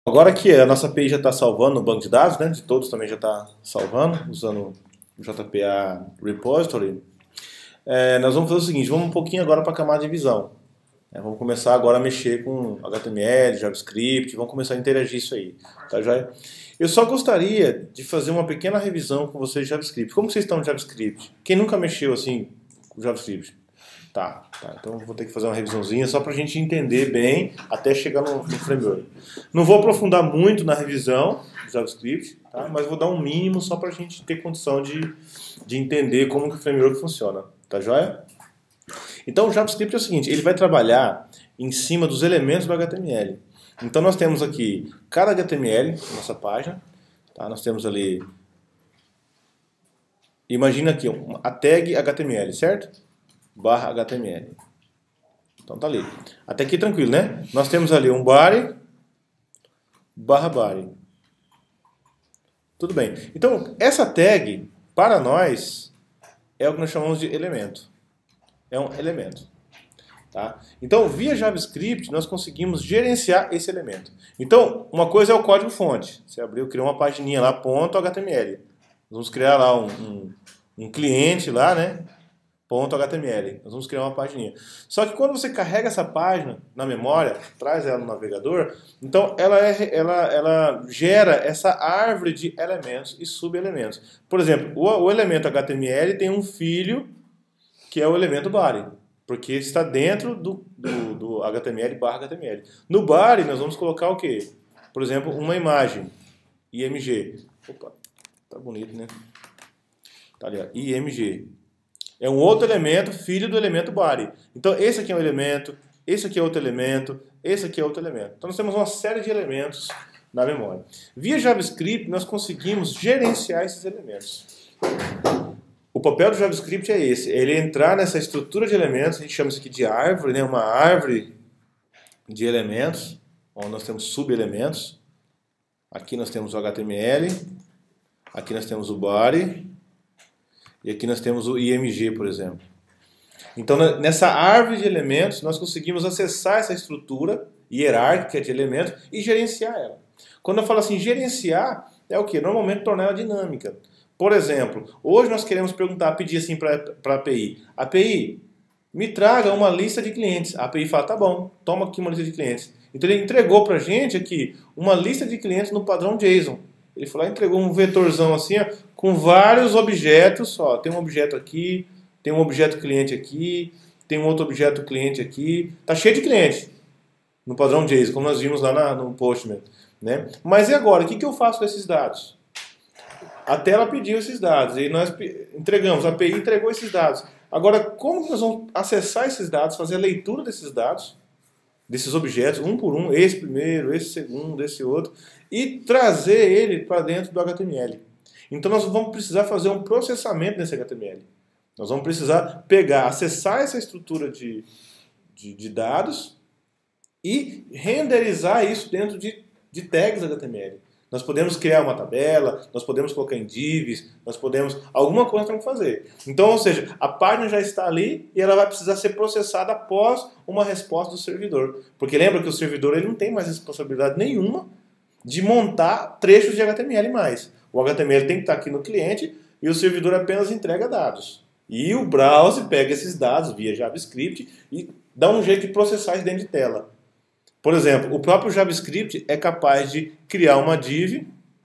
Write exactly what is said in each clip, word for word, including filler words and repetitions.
Agora que a nossa A P I já está salvando no banco de dados, né, de todos também já está salvando, usando o J P A Repository, é, nós vamos fazer o seguinte, vamos um pouquinho agora para a camada de visão. É, vamos começar agora a mexer com H T M L, JavaScript, vamos começar a interagir isso aí, tá joia? Eu só gostaria de fazer uma pequena revisão com vocês de JavaScript. Como vocês estão no JavaScript? Quem nunca mexeu assim com JavaScript? Tá, tá, então vou ter que fazer uma revisãozinha só para a gente entender bem até chegar no, no framework. Não vou aprofundar muito na revisão do JavaScript, tá? Mas vou dar um mínimo só para a gente ter condição de, de entender como que o framework funciona, tá joia? Então o JavaScript é o seguinte, ele vai trabalhar em cima dos elementos do H T M L. Então nós temos aqui cada H T M L, nossa página, tá? Nós temos ali, imagina aqui a tag H T M L, certo? Barra H T M L. Então tá ali. Até aqui tranquilo, né? Nós temos ali um body, barra body. Tudo bem. Então essa tag, para nós, é o que nós chamamos de elemento. É um elemento. Tá? Então, via JavaScript, nós conseguimos gerenciar esse elemento. Então, uma coisa é o código-fonte. Você abriu, criou uma pagininha lá, ponto H T M L. Nós vamos criar lá um, um, um cliente lá, né? Ponto H T M L. Nós vamos criar uma pagininha. Só que quando você carrega essa página na memória, traz ela no navegador, então ela, é, ela, ela gera essa árvore de elementos e subelementos. Por exemplo, o, o elemento H T M L tem um filho que é o elemento body, porque está dentro do, do, do H T M L barra H T M L. No body nós vamos colocar o quê? Por exemplo, uma imagem, I M G. Opa, tá bonito, né? Tá ali, ó, I M G. É um outro elemento, filho do elemento body. Então esse aqui é um elemento, esse aqui é outro elemento, esse aqui é outro elemento. Então nós temos uma série de elementos na memória. Via JavaScript nós conseguimos gerenciar esses elementos. O papel do JavaScript é esse, ele entrar nessa estrutura de elementos, a gente chama isso aqui de árvore, né? Uma árvore de elementos, onde nós temos subelementos. Aqui nós temos o H T M L, aqui nós temos o body, e aqui nós temos o I M G, por exemplo. Então, nessa árvore de elementos, nós conseguimos acessar essa estrutura hierárquica de elementos e gerenciar ela. Quando eu falo assim, gerenciar, é o quê? Normalmente tornar ela dinâmica. Por exemplo, hoje nós queremos perguntar, pedir assim para a A P I. A P I, me traga uma lista de clientes. A A P I fala, tá bom, toma aqui uma lista de clientes. Então ele entregou para a gente aqui uma lista de clientes no padrão JSON. Ele foi lá e entregou um vetorzão assim, ó, com vários objetos. Ó, tem um objeto aqui, tem um objeto cliente aqui, tem um outro objeto cliente aqui. Tá cheio de cliente no padrão JSON, como nós vimos lá na, no Postman, né? Mas e agora? O que, que eu faço com esses dados? A tela pediu esses dados e nós entregamos, a A P I entregou esses dados. Agora, como nós vamos acessar esses dados, fazer a leitura desses dados, desses objetos, um por um, esse primeiro, esse segundo, esse outro, e trazer ele para dentro do H T M L? Então nós vamos precisar fazer um processamento nesse H T M L. Nós vamos precisar pegar, acessar essa estrutura de, de, de dados e renderizar isso dentro de, de tags H T M L. Nós podemos criar uma tabela, nós podemos colocar em divs, nós podemos... Alguma coisa temos que fazer. Então, ou seja, a página já está ali e ela vai precisar ser processada após uma resposta do servidor. Porque lembra que o servidor ele não tem mais responsabilidade nenhuma de montar trechos de H T M L mais. O H T M L tem que estar aqui no cliente e o servidor apenas entrega dados. E o browser pega esses dados via JavaScript e dá um jeito de processar isso dentro de tela. Por exemplo, o próprio JavaScript é capaz de criar uma div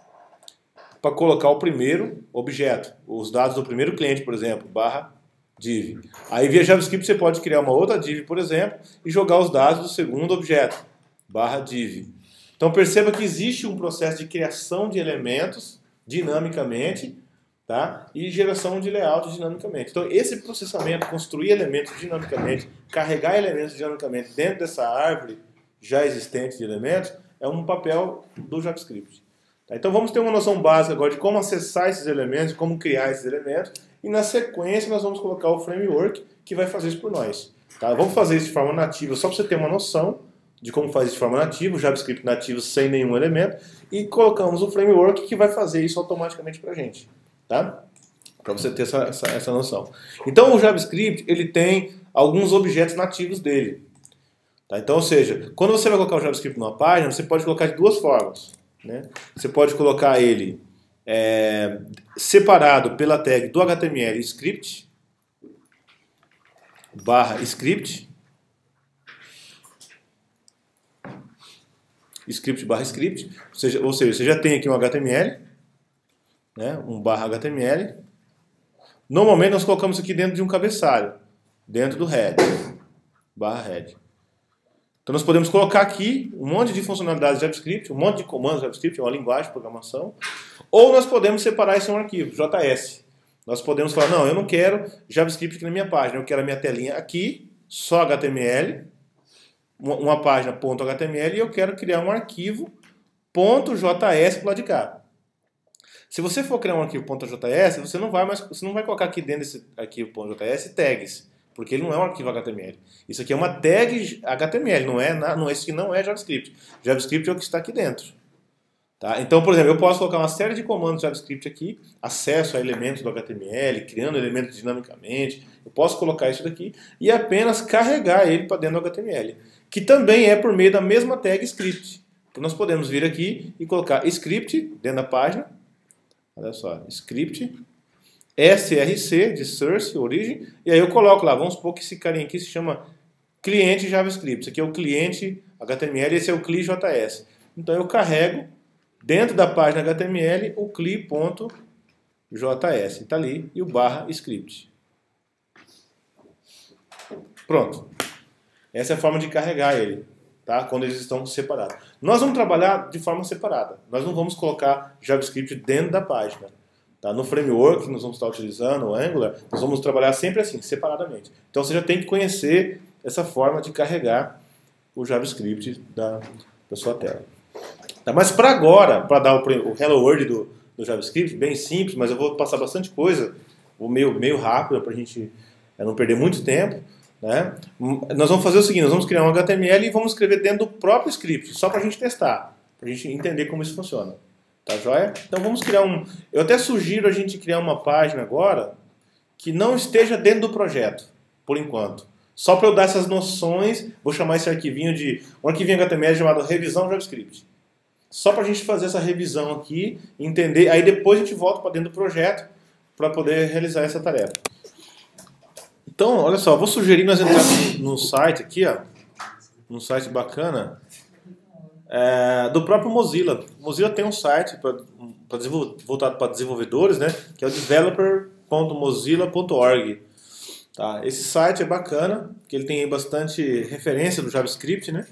para colocar o primeiro objeto, os dados do primeiro cliente, por exemplo, barra div. Aí via JavaScript você pode criar uma outra div, por exemplo, e jogar os dados do segundo objeto, barra div. Então perceba que existe um processo de criação de elementos dinamicamente, tá? E geração de layout dinamicamente. Então esse processamento, construir elementos dinamicamente, carregar elementos dinamicamente dentro dessa árvore já existente de elementos, é um papel do JavaScript. Tá? Então vamos ter uma noção básica agora de como acessar esses elementos, como criar esses elementos, e na sequência nós vamos colocar o framework que vai fazer isso por nós. Tá? Vamos fazer isso de forma nativa, só para você ter uma noção de como faz isso de forma nativa, o JavaScript nativo sem nenhum elemento, e colocamos o framework que vai fazer isso automaticamente para a gente. Tá? Para você ter essa, essa, essa noção. Então o JavaScript ele tem alguns objetos nativos dele. Tá? Então, ou seja, quando você vai colocar o JavaScript numa página, você pode colocar de duas formas. Né? Você pode colocar ele é, separado pela tag do H T M L script, barra script, script barra script, ou seja, ou seja, você já tem aqui um H T M L, né, um barra H T M L. Normalmente nós colocamos aqui dentro de um cabeçalho, dentro do head, barra head. Então nós podemos colocar aqui um monte de funcionalidades de JavaScript, um monte de comandos de JavaScript, uma linguagem de programação, ou nós podemos separar isso em um arquivo, J S. Nós podemos falar, não, eu não quero JavaScript aqui na minha página, eu quero a minha telinha aqui, só H T M L, uma página .html, e eu quero criar um arquivo .js para lá de cá. Se você for criar um arquivo .js, você não vai mais, você não vai colocar aqui dentro desse arquivo .js tags, porque ele não é um arquivo H T M L. Isso aqui é uma tag H T M L, não é, não, esse aqui não é JavaScript. JavaScript é o que está aqui dentro. Tá? Então, por exemplo, eu posso colocar uma série de comandos de JavaScript aqui, acesso a elementos do H T M L, criando elementos dinamicamente. Eu posso colocar isso daqui e apenas carregar ele para dentro do H T M L, que também é por meio da mesma tag script. Então, nós podemos vir aqui e colocar script dentro da página. Olha só, script, src de source, origem, e aí eu coloco lá, vamos supor que esse carinha aqui se chama cliente JavaScript. Esse aqui é o cliente H T M L, esse é o C L I.js. Então eu carrego dentro da página H T M L o C L I.js, está ali, e o barra script. Pronto. Essa é a forma de carregar ele, tá? Quando eles estão separados. Nós vamos trabalhar de forma separada. Nós não vamos colocar JavaScript dentro da página. Tá? No framework que nós vamos estar utilizando, o Angular, nós vamos trabalhar sempre assim, separadamente. Então você já tem que conhecer essa forma de carregar o JavaScript da, da sua tela. Tá? Mas para agora, para dar o, o Hello World do, do JavaScript, bem simples, mas eu vou passar bastante coisa, vou meio, meio rápido para a gente não perder muito tempo. Né? Nós vamos fazer o seguinte, nós vamos criar um H T M L e vamos escrever dentro do próprio script, só para a gente testar, para a gente entender como isso funciona. Tá joia? Então vamos criar um... Eu até sugiro a gente criar uma página agora que não esteja dentro do projeto, por enquanto. Só para eu dar essas noções, vou chamar esse arquivinho de... um arquivinho H T M L chamado revisão JavaScript. Só para a gente fazer essa revisão aqui, entender, aí depois a gente volta para dentro do projeto para poder realizar essa tarefa. Então, olha só, vou sugerir nós entrarmos num site aqui, ó, num site bacana, é, do próprio Mozilla. O Mozilla tem um site pra, pra voltado para desenvolvedores, né, que é o developer ponto mozilla ponto org. Tá? Esse site é bacana, porque ele tem bastante referência do JavaScript, né?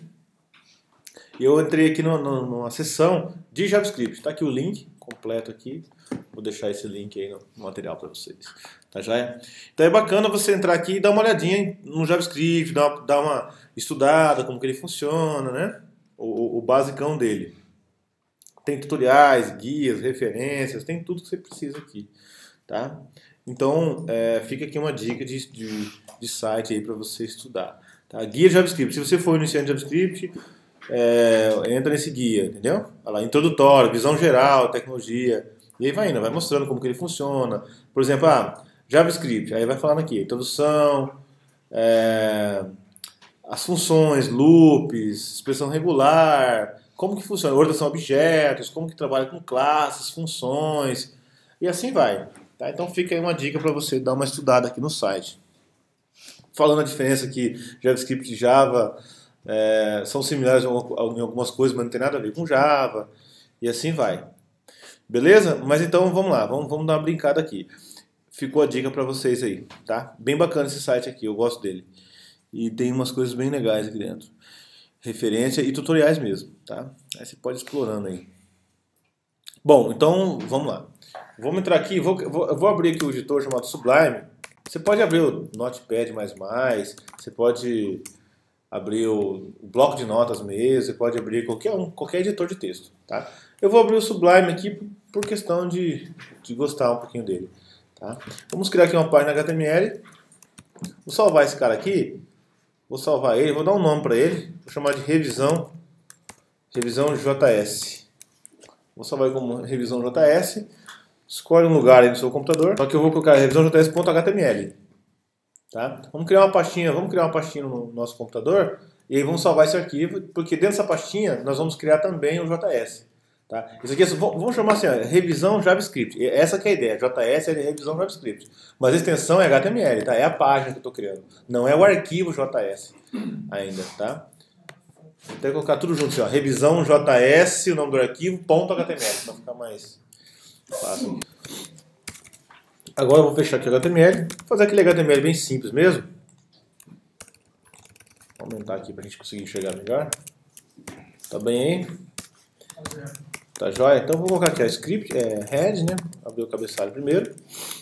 E eu entrei aqui no, no, numa seção de JavaScript. Está aqui o link completo aqui. Vou deixar esse link aí no material para vocês. Tá, já é? Então é bacana você entrar aqui e dar uma olhadinha no JavaScript, dar uma, dar uma estudada, como que ele funciona, né? O, o, o basicão dele. Tem tutoriais, guias, referências, tem tudo que você precisa aqui. Tá? Então é, fica aqui uma dica de, de, de site aí para você estudar. Tá? Guia JavaScript. Se você for iniciante de JavaScript, é, entra nesse guia, entendeu? Olha lá, introdutório, visão geral, tecnologia. E aí vai indo, vai mostrando como que ele funciona. Por exemplo, ah, JavaScript, aí vai falando aqui, introdução, é, as funções, loops, expressão regular, como que funciona, orientação a objetos, como que trabalha com classes, funções, e assim vai. Tá? Então fica aí uma dica para você dar uma estudada aqui no site. Falando a diferença que JavaScript e Java é, são similares em algumas coisas, mas não tem nada a ver com Java, e assim vai. Beleza? Mas então vamos lá, vamos, vamos dar uma brincada aqui. Ficou a dica para vocês aí, tá? Bem bacana esse site aqui, eu gosto dele. E tem umas coisas bem legais aqui dentro. Referência e tutoriais mesmo, tá? Aí você pode ir explorando aí. Bom, então vamos lá. Vamos entrar aqui, vou, vou, vou abrir aqui o editor chamado Sublime. Você pode abrir o Notepad mais mais, você pode abrir o, o bloco de notas mesmo, você pode abrir qualquer um, qualquer editor de texto, tá? Eu vou abrir o Sublime aqui por questão de, de gostar um pouquinho dele. Tá? Vamos criar aqui uma página H T M L. Vou salvar esse cara aqui. Vou salvar ele, vou dar um nome para ele. Vou chamar de revisão, revisão J S. Vou salvar ele como revisão J S. Escolhe um lugar aí no seu computador. Só que eu vou colocar revisão js.html. Tá? Vamos criar uma pastinha, vamos criar uma pastinha no nosso computador. e aí vamos salvar esse arquivo, porque dentro dessa pastinha nós vamos criar também o J S. Tá? Isso aqui, vamos chamar assim, ó, revisão JavaScript. Essa que é a ideia, J S é revisão JavaScript. Mas a extensão é H T M L, tá? É a página que eu estou criando. Não é o arquivo J S ainda, tá? Vou até colocar tudo junto, assim, ó, revisão J S, o nome do arquivo, ponto H T M L, para ficar mais fácil. Agora eu vou fechar aqui o H T M L, vou fazer aquele H T M L bem simples mesmo. Vou aumentar aqui para a gente conseguir enxergar melhor. Tá bem aí? Tá joia? Então vou colocar aqui a script, é, head, né? Abrir o cabeçalho primeiro.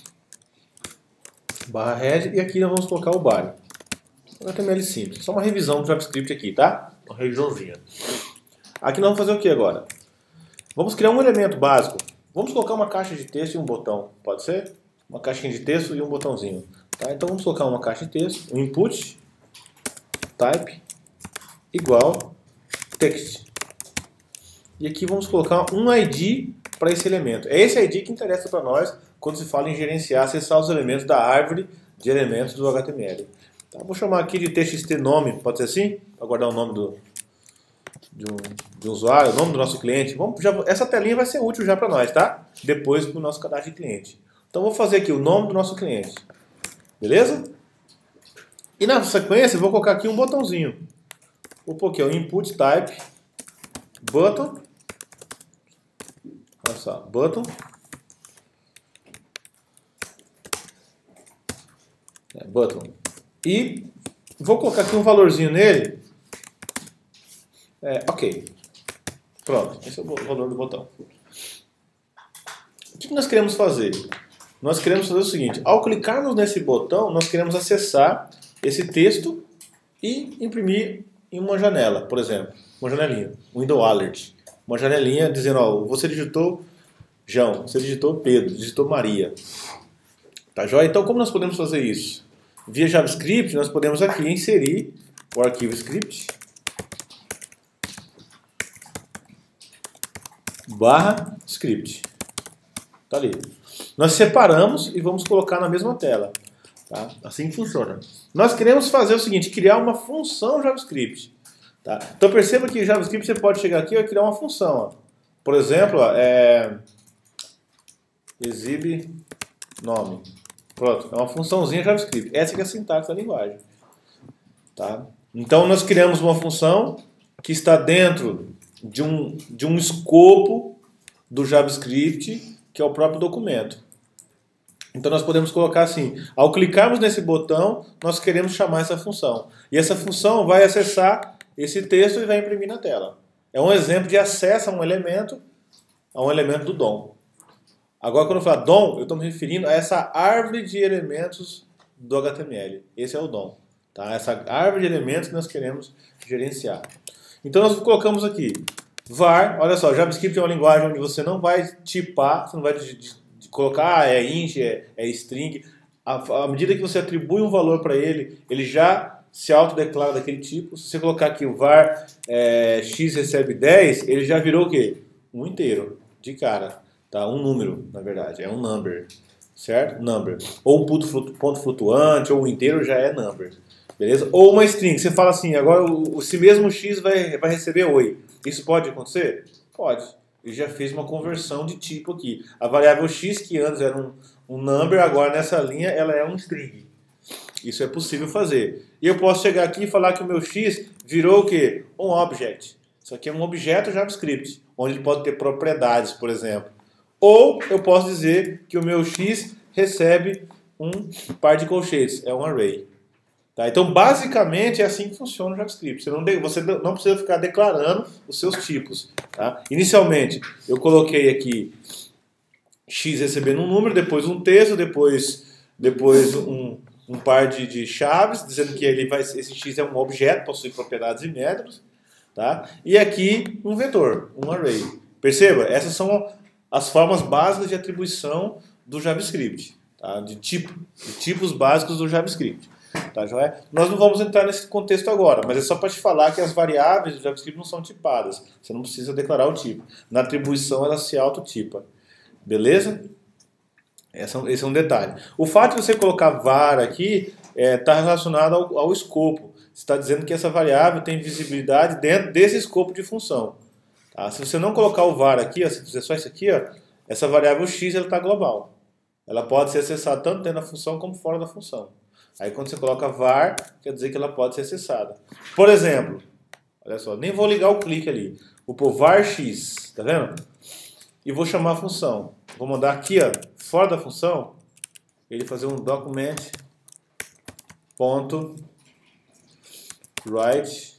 Barra head, e aqui nós vamos colocar o body. H T M L simples, só uma revisão do JavaScript aqui, tá? Uma revisãozinha. Aqui nós vamos fazer o que agora? Vamos criar um elemento básico. Vamos colocar uma caixa de texto e um botão, pode ser? Uma caixinha de texto e um botãozinho. Tá? Então vamos colocar uma caixa de texto, um input, type, igual, text. E aqui vamos colocar um I D para esse elemento. É esse I D que interessa para nós quando se fala em gerenciar, acessar os elementos da árvore de elementos do H T M L. Tá, vou chamar aqui de txt nome, pode ser assim? Para guardar o nome do, de, um, de um usuário, o nome do nosso cliente. Vamos, já, essa telinha vai ser útil já para nós, tá? Depois para o nosso cadastro de cliente. Então vou fazer aqui o nome do nosso cliente. Beleza? E na sequência eu vou colocar aqui um botãozinho. Vou pôr aqui o input type, button. Olha só, button. É, button. E vou colocar aqui um valorzinho nele. É, ok. Pronto, esse é o valor do botão. O que nós queremos fazer? Nós queremos fazer o seguinte, ao clicarmos nesse botão, nós queremos acessar esse texto e imprimir em uma janela, por exemplo, uma janelinha, Window Alert, uma janelinha dizendo, ó, você digitou João, você digitou Pedro, digitou Maria. Tá joia? Então, como nós podemos fazer isso? Via JavaScript, nós podemos aqui inserir o arquivo script barra script. Tá ali. Nós separamos e vamos colocar na mesma tela. Tá? Assim que funciona. Nós queremos fazer o seguinte, criar uma função JavaScript. Tá? Então perceba que JavaScript você pode chegar aqui e criar uma função. Ó. Por exemplo, ó, é... exibe nome. Pronto, é uma funçãozinha JavaScript. Essa que é a sintaxe da linguagem. Tá? Então nós criamos uma função que está dentro de um, de um escopo do JavaScript, que é o próprio documento. Então nós podemos colocar assim, ao clicarmos nesse botão, nós queremos chamar essa função. E essa função vai acessar esse texto e vai imprimir na tela. É um exemplo de acesso a um elemento, a um elemento do D O M. Agora quando eu falo D O M, eu estou me referindo a essa árvore de elementos do H T M L. Esse é o D O M. Tá? Essa árvore de elementos que nós queremos gerenciar. Então nós colocamos aqui, var, olha só, JavaScript é uma linguagem onde você não vai tipar, você não vai de, de, de colocar, ah, é int, é, é string. À medida que você atribui um valor para ele, ele já se autodeclara daquele tipo. Se você colocar aqui o var é, x recebe dez, ele já virou o quê? Um inteiro, de cara. Tá? Um número, na verdade, é um number, certo? Number. Ou um ponto flutuante, ou um inteiro já é number. Beleza? Ou uma string, você fala assim, agora o, esse mesmo x vai, vai receber oi. Isso pode acontecer? Pode. Ele já fez uma conversão de tipo aqui. A variável x, que antes era um, um number, agora nessa linha ela é um string. Isso é possível fazer. E eu posso chegar aqui e falar que o meu x virou o quê? Um object. Isso aqui é um objeto JavaScript, onde ele pode ter propriedades, por exemplo. Ou eu posso dizer que o meu x recebe um par de colchetes, é um array. Tá? Então, basicamente, é assim que funciona o JavaScript. Você não, de, você não precisa ficar declarando os seus tipos. Tá? Inicialmente, eu coloquei aqui x recebendo um número, depois um texto, depois, depois um, um par de, de chaves, dizendo que ele vai, esse x é um objeto, possui propriedades e métodos. Tá? E aqui um vetor, um array. Perceba, essas são as formas básicas de atribuição do JavaScript. Tá? De, tipo, de tipos básicos do JavaScript. Tá, joia? Nós não vamos entrar nesse contexto agora, mas é só para te falar que as variáveis do JavaScript não são tipadas. Você não precisa declarar o tipo. Na atribuição ela se autotipa. Beleza? Esse é um detalhe. O fato de você colocar var aqui está é, relacionado ao, ao escopo. está dizendo que essa variável tem visibilidade dentro desse escopo de função. Tá? Se você não colocar o var aqui, ó, se fizer só isso aqui, ó, essa variável x está global. Ela pode ser acessada tanto dentro da função como fora da função. Aí quando você coloca var, quer dizer que ela pode ser acessada. Por exemplo, olha só, nem vou ligar o clique ali. Vou pôr var x, tá vendo? E vou chamar a função. Vou mandar aqui, ó, fora da função, ele fazer um document ponto write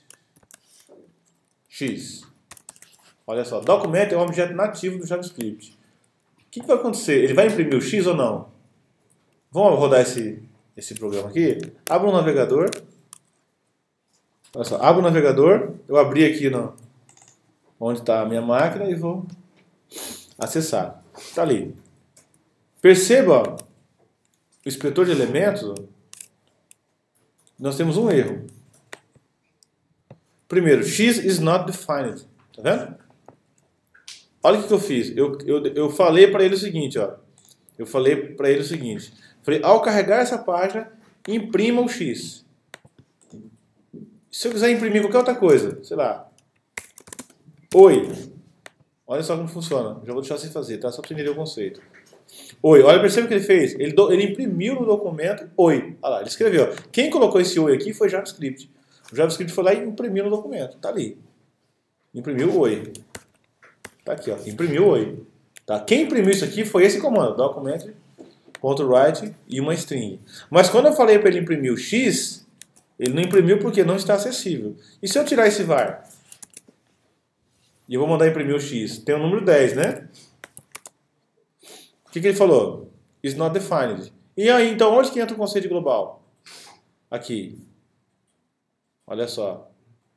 x. Olha só, documento é um objeto nativo do JavaScript. O que, que vai acontecer? Ele vai imprimir o x ou não? Vamos rodar esse, esse programa aqui. Abra um navegador. Olha só, abra o navegador. Eu abri aqui no, onde está a minha máquina e vou acessar. Está ali. Perceba, ó, o inspetor de elementos, ó, nós temos um erro. Primeiro, x is not defined. Tá vendo? Olha o que eu fiz. Eu, eu, eu falei para ele o seguinte, ó. Eu falei para ele o seguinte. Falei, ao carregar essa página, imprima o x. Se eu quiser imprimir qualquer outra coisa, sei lá. Oi. Olha só como funciona. Já vou deixar você fazer, tá? Só para você entender o conceito. Oi. Olha, percebe o que ele fez? Ele, do, ele imprimiu no documento oi. Olha lá, ele escreveu. Quem colocou esse oi aqui foi JavaScript. O JavaScript foi lá e imprimiu no documento. Tá ali. Imprimiu oi. Tá aqui, ó. Imprimiu oi. Tá? Quem imprimiu isso aqui foi esse comando, document.write e uma string. Mas quando eu falei para ele imprimir o x, ele não imprimiu porque não está acessível. E se eu tirar esse var? E eu vou mandar imprimir o x. Tem o número dez, né? O que, que ele falou? Is not defined. E aí, então, onde que entra o conceito global? Aqui. Olha só.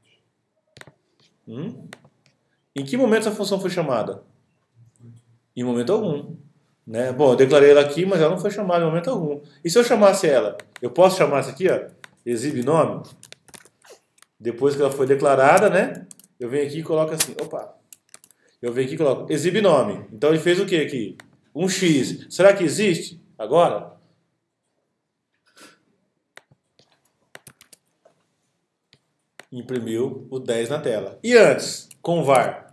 Hum? Em que momento essa função foi chamada? Em momento algum. Né? Bom, eu declarei ela aqui, mas ela não foi chamada em momento algum. E se eu chamasse ela? Eu posso chamar essa aqui, ó, exibe nome? Depois que ela foi declarada, né? Eu venho aqui e coloco assim, opa. Eu venho aqui e coloco exibe nome. Então ele fez o que aqui? Um x. Será que existe agora? Imprimiu o dez na tela. E antes, com o var?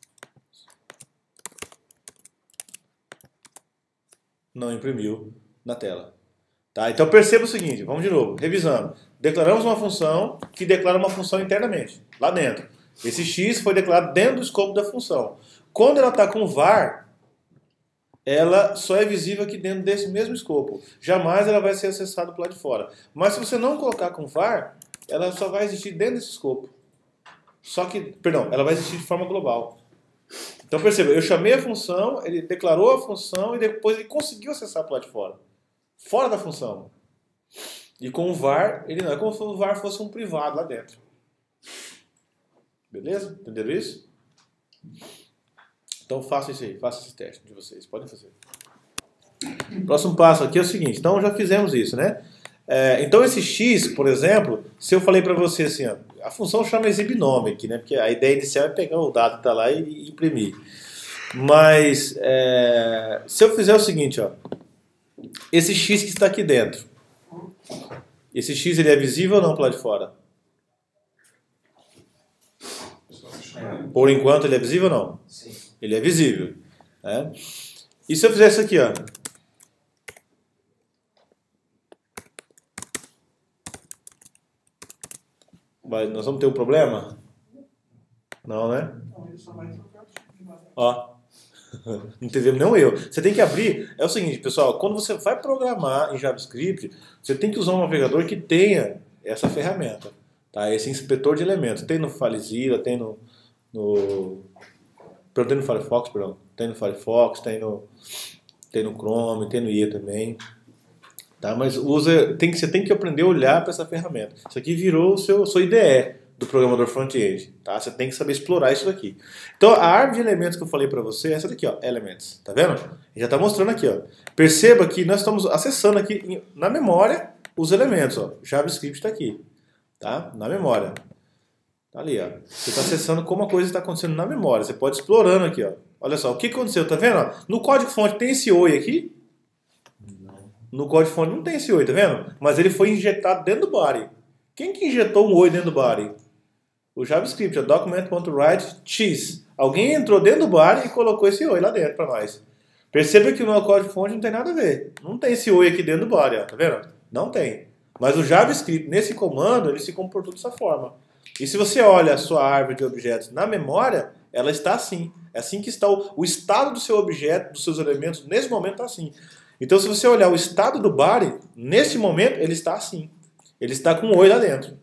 Não imprimiu na tela. Tá? Então perceba o seguinte, vamos de novo, revisando. Declaramos uma função que declara uma função internamente, lá dentro. Esse x foi declarado dentro do escopo da função. Quando ela está com var, ela só é visível aqui dentro desse mesmo escopo. Jamais ela vai ser acessada por lá de fora. Mas se você não colocar com var, ela só vai existir dentro desse escopo. Só que, perdão, ela vai existir de forma global. Então perceba, eu chamei a função, ele declarou a função e depois ele conseguiu acessar por lá de fora. Fora da função. E com o var, ele não é como se o var fosse um privado lá dentro. Beleza? Entenderam isso? Então façam isso aí, façam esse teste de vocês, podem fazer. Próximo passo aqui é o seguinte, então já fizemos isso, né? É, então esse x, por exemplo, se eu falei para você assim, ó, a função chama exibe nome aqui, né? Porque a ideia inicial é pegar o dado que está lá e, e imprimir. Mas é, se eu fizer o seguinte, ó, esse x que está aqui dentro, esse x ele é visível ou não para lá de fora? Por enquanto ele é visível ou não? Sim. Ele é visível. Né? E se eu fizer isso aqui, ó? Vai, nós vamos ter um problema? Não, né? Ó. Não teve nenhum erro. Você tem que abrir. É o seguinte, pessoal. Quando você vai programar em JavaScript, você tem que usar um navegador que tenha essa ferramenta. Tá? Esse inspetor de elementos. Tem no FileZilla, tem no... no tem no Firefox, perdão. Tem no Firefox, tem no, tem no Chrome, tem no I E também. Tá? Mas usa, tem que, você tem que aprender a olhar para essa ferramenta. Isso aqui virou o seu, sua I D E do programador front-end. Tá? Você tem que saber explorar isso daqui. Então, a árvore de elementos que eu falei para você é essa daqui, ó, Elements. Tá vendo? Já está mostrando aqui. Ó. Perceba que nós estamos acessando aqui na memória os elementos. Ó. JavaScript está aqui. Tá? Na memória. Tá ali, ó. Você está acessando como a coisa está acontecendo na memória. Você pode ir explorando aqui, ó. Olha só, o que aconteceu, tá vendo? No código-fonte tem esse oi aqui? Não. No código-fonte não tem esse oi, tá vendo? Mas ele foi injetado dentro do body. Quem que injetou um oi dentro do body? O JavaScript, o document.write cheese. Alguém entrou dentro do body e colocou esse oi lá dentro para nós. Perceba que o meu código-fonte não tem nada a ver. Não tem esse oi aqui dentro do body, ó, tá vendo? Não tem. Mas o JavaScript, nesse comando, ele se comportou dessa forma. E se você olha a sua árvore de objetos na memória, ela está assim. É assim que está o, o estado do seu objeto, dos seus elementos, nesse momento está assim. Então, se você olhar o estado do body, nesse momento, ele está assim. Ele está com um oi lá dentro.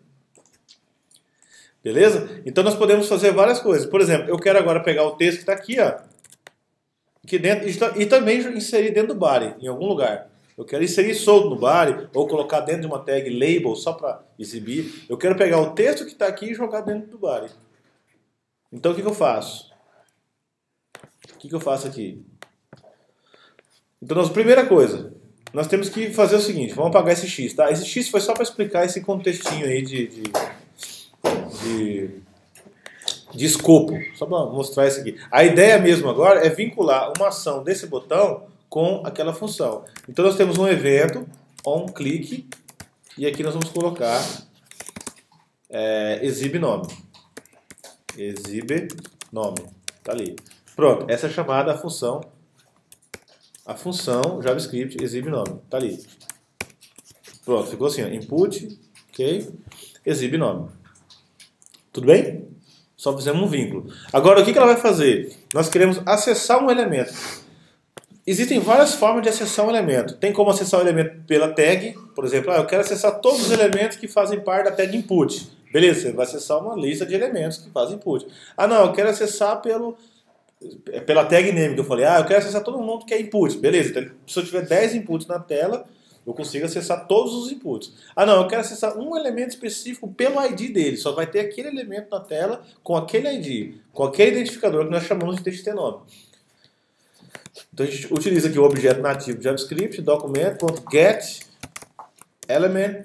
Beleza? Então, nós podemos fazer várias coisas. Por exemplo, eu quero agora pegar o texto que está aqui, ó, aqui dentro, e também inserir dentro do body, em algum lugar. Eu quero inserir solto no body, ou colocar dentro de uma tag label, só para exibir. Eu quero pegar o texto que está aqui e jogar dentro do body. Então, o que, que eu faço? O que, que eu faço aqui? Então, nós, primeira coisa, nós temos que fazer o seguinte, vamos apagar esse X, tá? Esse X foi só para explicar esse contextinho aí de, de, de, de escopo, só para mostrar isso aqui. A ideia mesmo agora é vincular uma ação desse botão com aquela função. Então, nós temos um evento, onClick, e aqui nós vamos colocar é, exibe nome. Exibe nome, tá ali. Pronto, essa é chamada a função A função JavaScript exibe nome. Tá ali. Pronto, ficou assim, ó. Input, ok, exibe nome. Tudo bem? Só fizemos um vínculo. Agora, o que ela vai fazer? Nós queremos acessar um elemento. Existem várias formas de acessar um elemento. Tem como acessar o elemento pela tag. Por exemplo, ah, eu quero acessar todos os elementos que fazem parte da tag input. Beleza, você vai acessar uma lista de elementos que fazem input. Ah, não, eu quero acessar pelo... pela tag name que eu falei, ah, eu quero acessar todo mundo que é input, beleza, então, se eu tiver dez inputs na tela, eu consigo acessar todos os inputs. Ah não, eu quero acessar um elemento específico pelo I D dele, só vai ter aquele elemento na tela com aquele I D, com aquele identificador que nós chamamos de txtnome. Então a gente utiliza aqui o objeto nativo de JavaScript, document.get element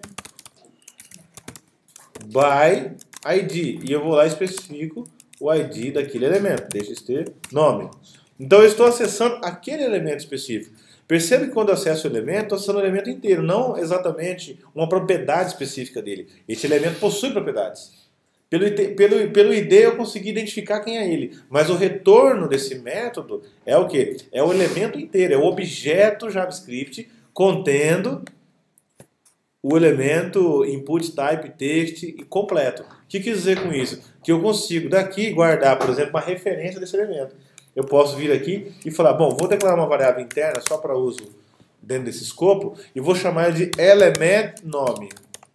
by I D, e eu vou lá e especifico o I D daquele elemento, txt nome. Então eu estou acessando aquele elemento específico. Percebe que quando eu acesso o elemento, estou acessando o elemento inteiro, não exatamente uma propriedade específica dele. Esse elemento possui propriedades. Pelo, pelo, pelo I D eu consegui identificar quem é ele, mas o retorno desse método é o quê? É o elemento inteiro, é o objeto JavaScript contendo o elemento input type text completo. O que quer dizer com isso? Que eu consigo daqui guardar, por exemplo, uma referência desse elemento. Eu posso vir aqui e falar, bom, vou declarar uma variável interna só para uso dentro desse escopo e vou chamar de element nome.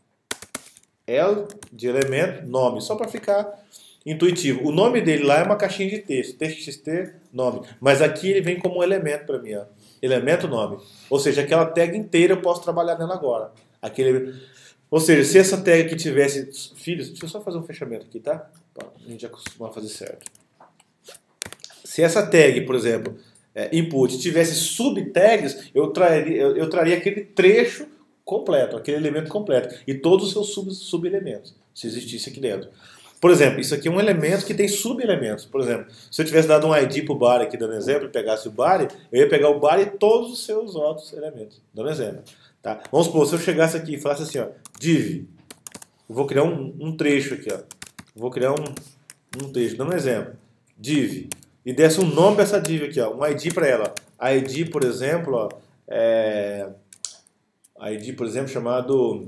L de element nome, só para ficar intuitivo. O nome dele lá é uma caixinha de texto, txt nome, mas aqui ele vem como um elemento para mim, ó. Elemento nome. Ou seja, aquela tag inteira eu posso trabalhar nela agora. Aquele... Ou seja, se essa tag aqui tivesse filhos, deixa eu só fazer um fechamento aqui, tá? A gente já costuma fazer certo. Se essa tag, por exemplo, é, input, tivesse subtags, eu traria, eu, eu traria aquele trecho completo, aquele elemento completo, e todos os seus sub, sub-elementos, se existisse aqui dentro. Por exemplo, isso aqui é um elemento que tem sub-elementos. Por exemplo, se eu tivesse dado um I D para o body aqui, dando exemplo, e pegasse o body, eu ia pegar o body e todos os seus outros elementos, dando exemplo. Tá? Vamos supor, se eu chegasse aqui e falasse assim, ó, div, eu vou criar um, um trecho aqui, ó. Vou criar um, um trecho, dando um exemplo, div, e desse um nome para essa div aqui, ó, um I D para ela. I D, por exemplo, ó, é... I D, por exemplo, chamado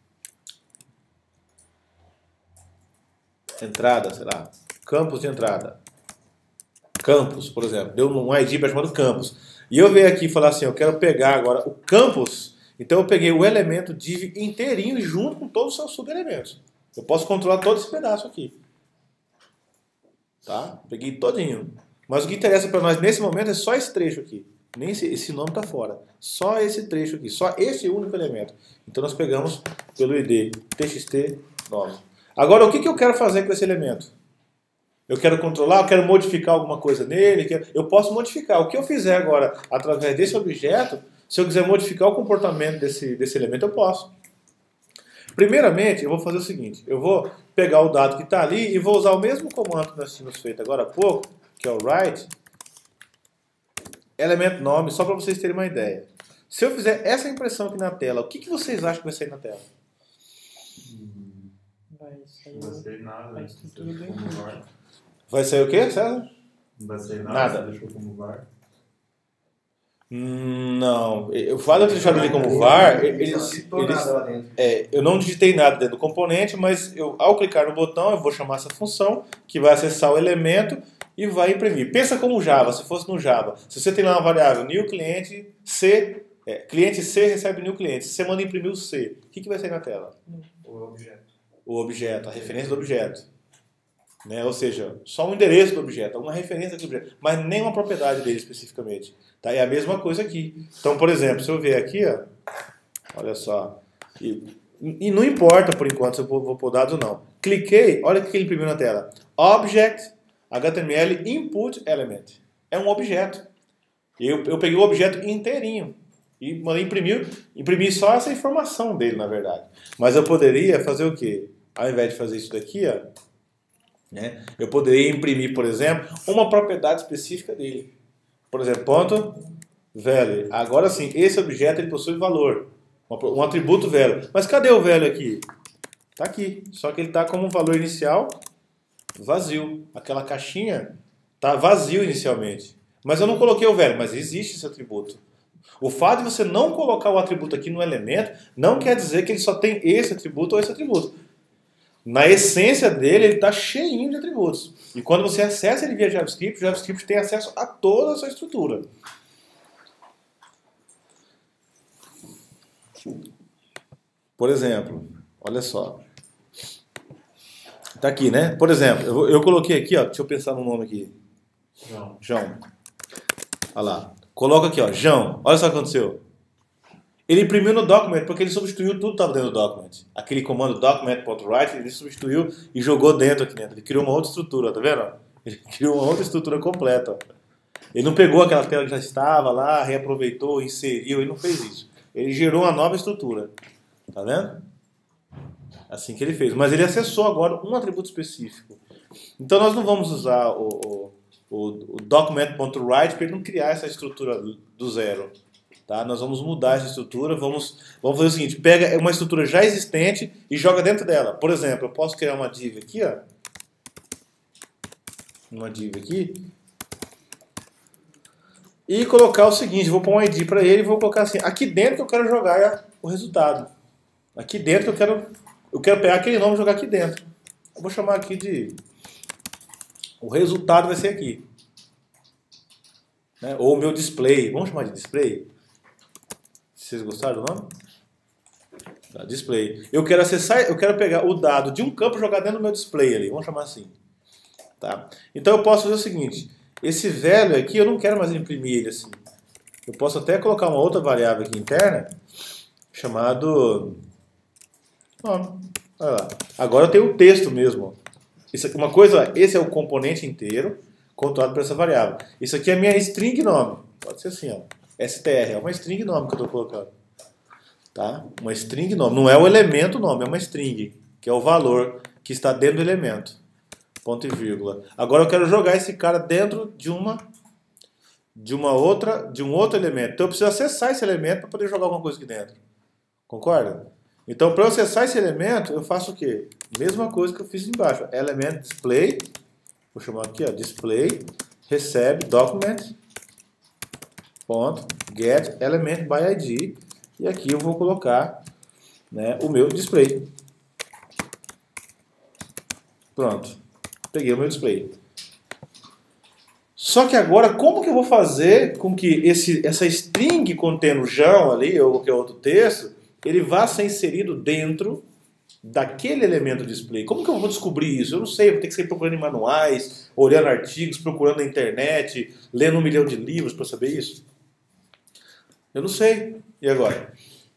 entrada, sei lá, campus de entrada. Campus, por exemplo, deu um I D para chamado campus. E eu venho aqui e falar assim, eu quero pegar agora o campus. Então eu peguei o elemento div inteirinho junto com todos os seus subelementos. Eu posso controlar todo esse pedaço aqui. Tá? Peguei todinho. Mas o que interessa para nós nesse momento é só esse trecho aqui. Nem esse, esse nome está fora. Só esse trecho aqui. Só esse único elemento. Então nós pegamos pelo I D txt nome. Agora o que, que eu quero fazer com esse elemento? Eu quero controlar, eu quero modificar alguma coisa nele. Quero... Eu posso modificar. O que eu fizer agora através desse objeto, se eu quiser modificar o comportamento desse, desse elemento, eu posso. Primeiramente, eu vou fazer o seguinte. Eu vou pegar o dado que está ali e vou usar o mesmo comando que nós tínhamos feito agora há pouco, que é o write, elemento nome, só para vocês terem uma ideia. Se eu fizer essa impressão aqui na tela, o que, que vocês acham que vai sair na tela? Vai sair, Não vai sair nada. a Né? estrutura do Como input. var. Vai sair o quê, César? Não vai sair nada, Nada. você deixou como var. Hum, Não. O fato de eu ter deixado ele como var, eles, eles, é, eu não digitei nada dentro do componente, mas eu, ao clicar no botão, eu vou chamar essa função, que vai acessar o elemento e vai imprimir. Pensa como Java, se fosse no Java. Se você tem lá uma variável new cliente C, é, cliente C recebe new cliente. Se você manda imprimir o C, o que, que vai sair na tela? O objeto. O objeto, a referência do objeto. Né? Ou seja, só um endereço do objeto, uma referência do objeto, mas nem uma propriedade dele especificamente. Tá? É a mesma coisa aqui. Então, por exemplo, se eu ver aqui, ó, olha só, e, e não importa por enquanto se eu vou pôr dados ou não. Cliquei, olha o que ele imprimiu na tela. Object, H T M L, Input Element. É um objeto. Eu, eu peguei o objeto inteirinho e mandei imprimir, imprimir só essa informação dele, na verdade. Mas eu poderia fazer o quê? Ao invés de fazer isso daqui, ó, né, eu poderia imprimir, por exemplo, uma propriedade específica dele. Por exemplo, ponto value. Agora sim, esse objeto ele possui valor, um atributo value. Mas cadê o value aqui? Está aqui, só que ele está como um valor inicial vazio. Aquela caixinha está vazio inicialmente. Mas eu não coloquei o value, mas existe esse atributo. O fato de você não colocar o atributo aqui no elemento não quer dizer que ele só tem esse atributo ou esse atributo. Na essência dele, ele está cheinho de atributos. E quando você acessa ele via JavaScript, o JavaScript tem acesso a toda a sua estrutura. Por exemplo, olha só. Está aqui, né? Por exemplo, eu, eu coloquei aqui, ó, deixa eu pensar no nome aqui. João. João. Olha lá. Coloca aqui, ó, João. Olha só o que aconteceu. Ele imprimiu no document, porque ele substituiu tudo que estava dentro do document. Aquele comando document.write, ele substituiu e jogou dentro aqui dentro. Ele criou uma outra estrutura, tá vendo? Ele criou uma outra estrutura completa. Ele não pegou aquela tela que já estava lá, reaproveitou, inseriu, ele não fez isso. Ele gerou uma nova estrutura. Tá vendo? Assim que ele fez. Mas ele acessou agora um atributo específico. Então nós não vamos usar o, o, o, o document.write para ele não criar essa estrutura do zero. Tá? Nós vamos mudar essa estrutura, vamos, vamos fazer o seguinte, pega uma estrutura já existente e joga dentro dela. Por exemplo, eu posso criar uma div aqui, ó, uma div aqui, e colocar o seguinte, vou pôr um I D para ele e vou colocar assim, aqui dentro que eu quero jogar o resultado. Aqui dentro que eu quero, eu quero pegar aquele nome e jogar aqui dentro. Eu vou chamar aqui de, o resultado vai ser aqui. Né? Ou o meu display, vamos chamar de display? Vocês gostaram do nome? Tá, display. Eu quero acessar, eu quero pegar o dado de um campo e jogar dentro do meu display ali. Vamos chamar assim. Tá? Então eu posso fazer o seguinte. Esse velho aqui eu não quero mais imprimir ele assim. Eu posso até colocar uma outra variável aqui interna chamado nome. Olha lá. Agora eu tenho o texto mesmo. Isso aqui, uma coisa, esse é o componente inteiro controlado por essa variável. Isso aqui é a minha string nome. Pode ser assim, ó. str, é uma string nome que eu estou colocando. Tá? Uma string nome. Não é o elemento nome, é uma string, que é o valor que está dentro do elemento. Ponto e vírgula. Agora eu quero jogar esse cara dentro de uma de uma outra, de um outro elemento. Então eu preciso acessar esse elemento para poder jogar alguma coisa aqui dentro. Concorda? Então para eu acessar esse elemento, eu faço o quê? Mesma coisa que eu fiz embaixo. Element display, vou chamar aqui, ó, display, recebe document ponto get element by I D, e aqui eu vou colocar, né, o meu display. Pronto, peguei o meu display. Só que agora, como que eu vou fazer com que esse, essa string contendo João ali, ou qualquer outro texto, ele vá ser inserido dentro daquele elemento display? Como que eu vou descobrir isso? Eu não sei, eu vou ter que sair procurando em manuais, olhando artigos, procurando na internet, lendo um milhão de livros para saber isso? Eu não sei. E agora?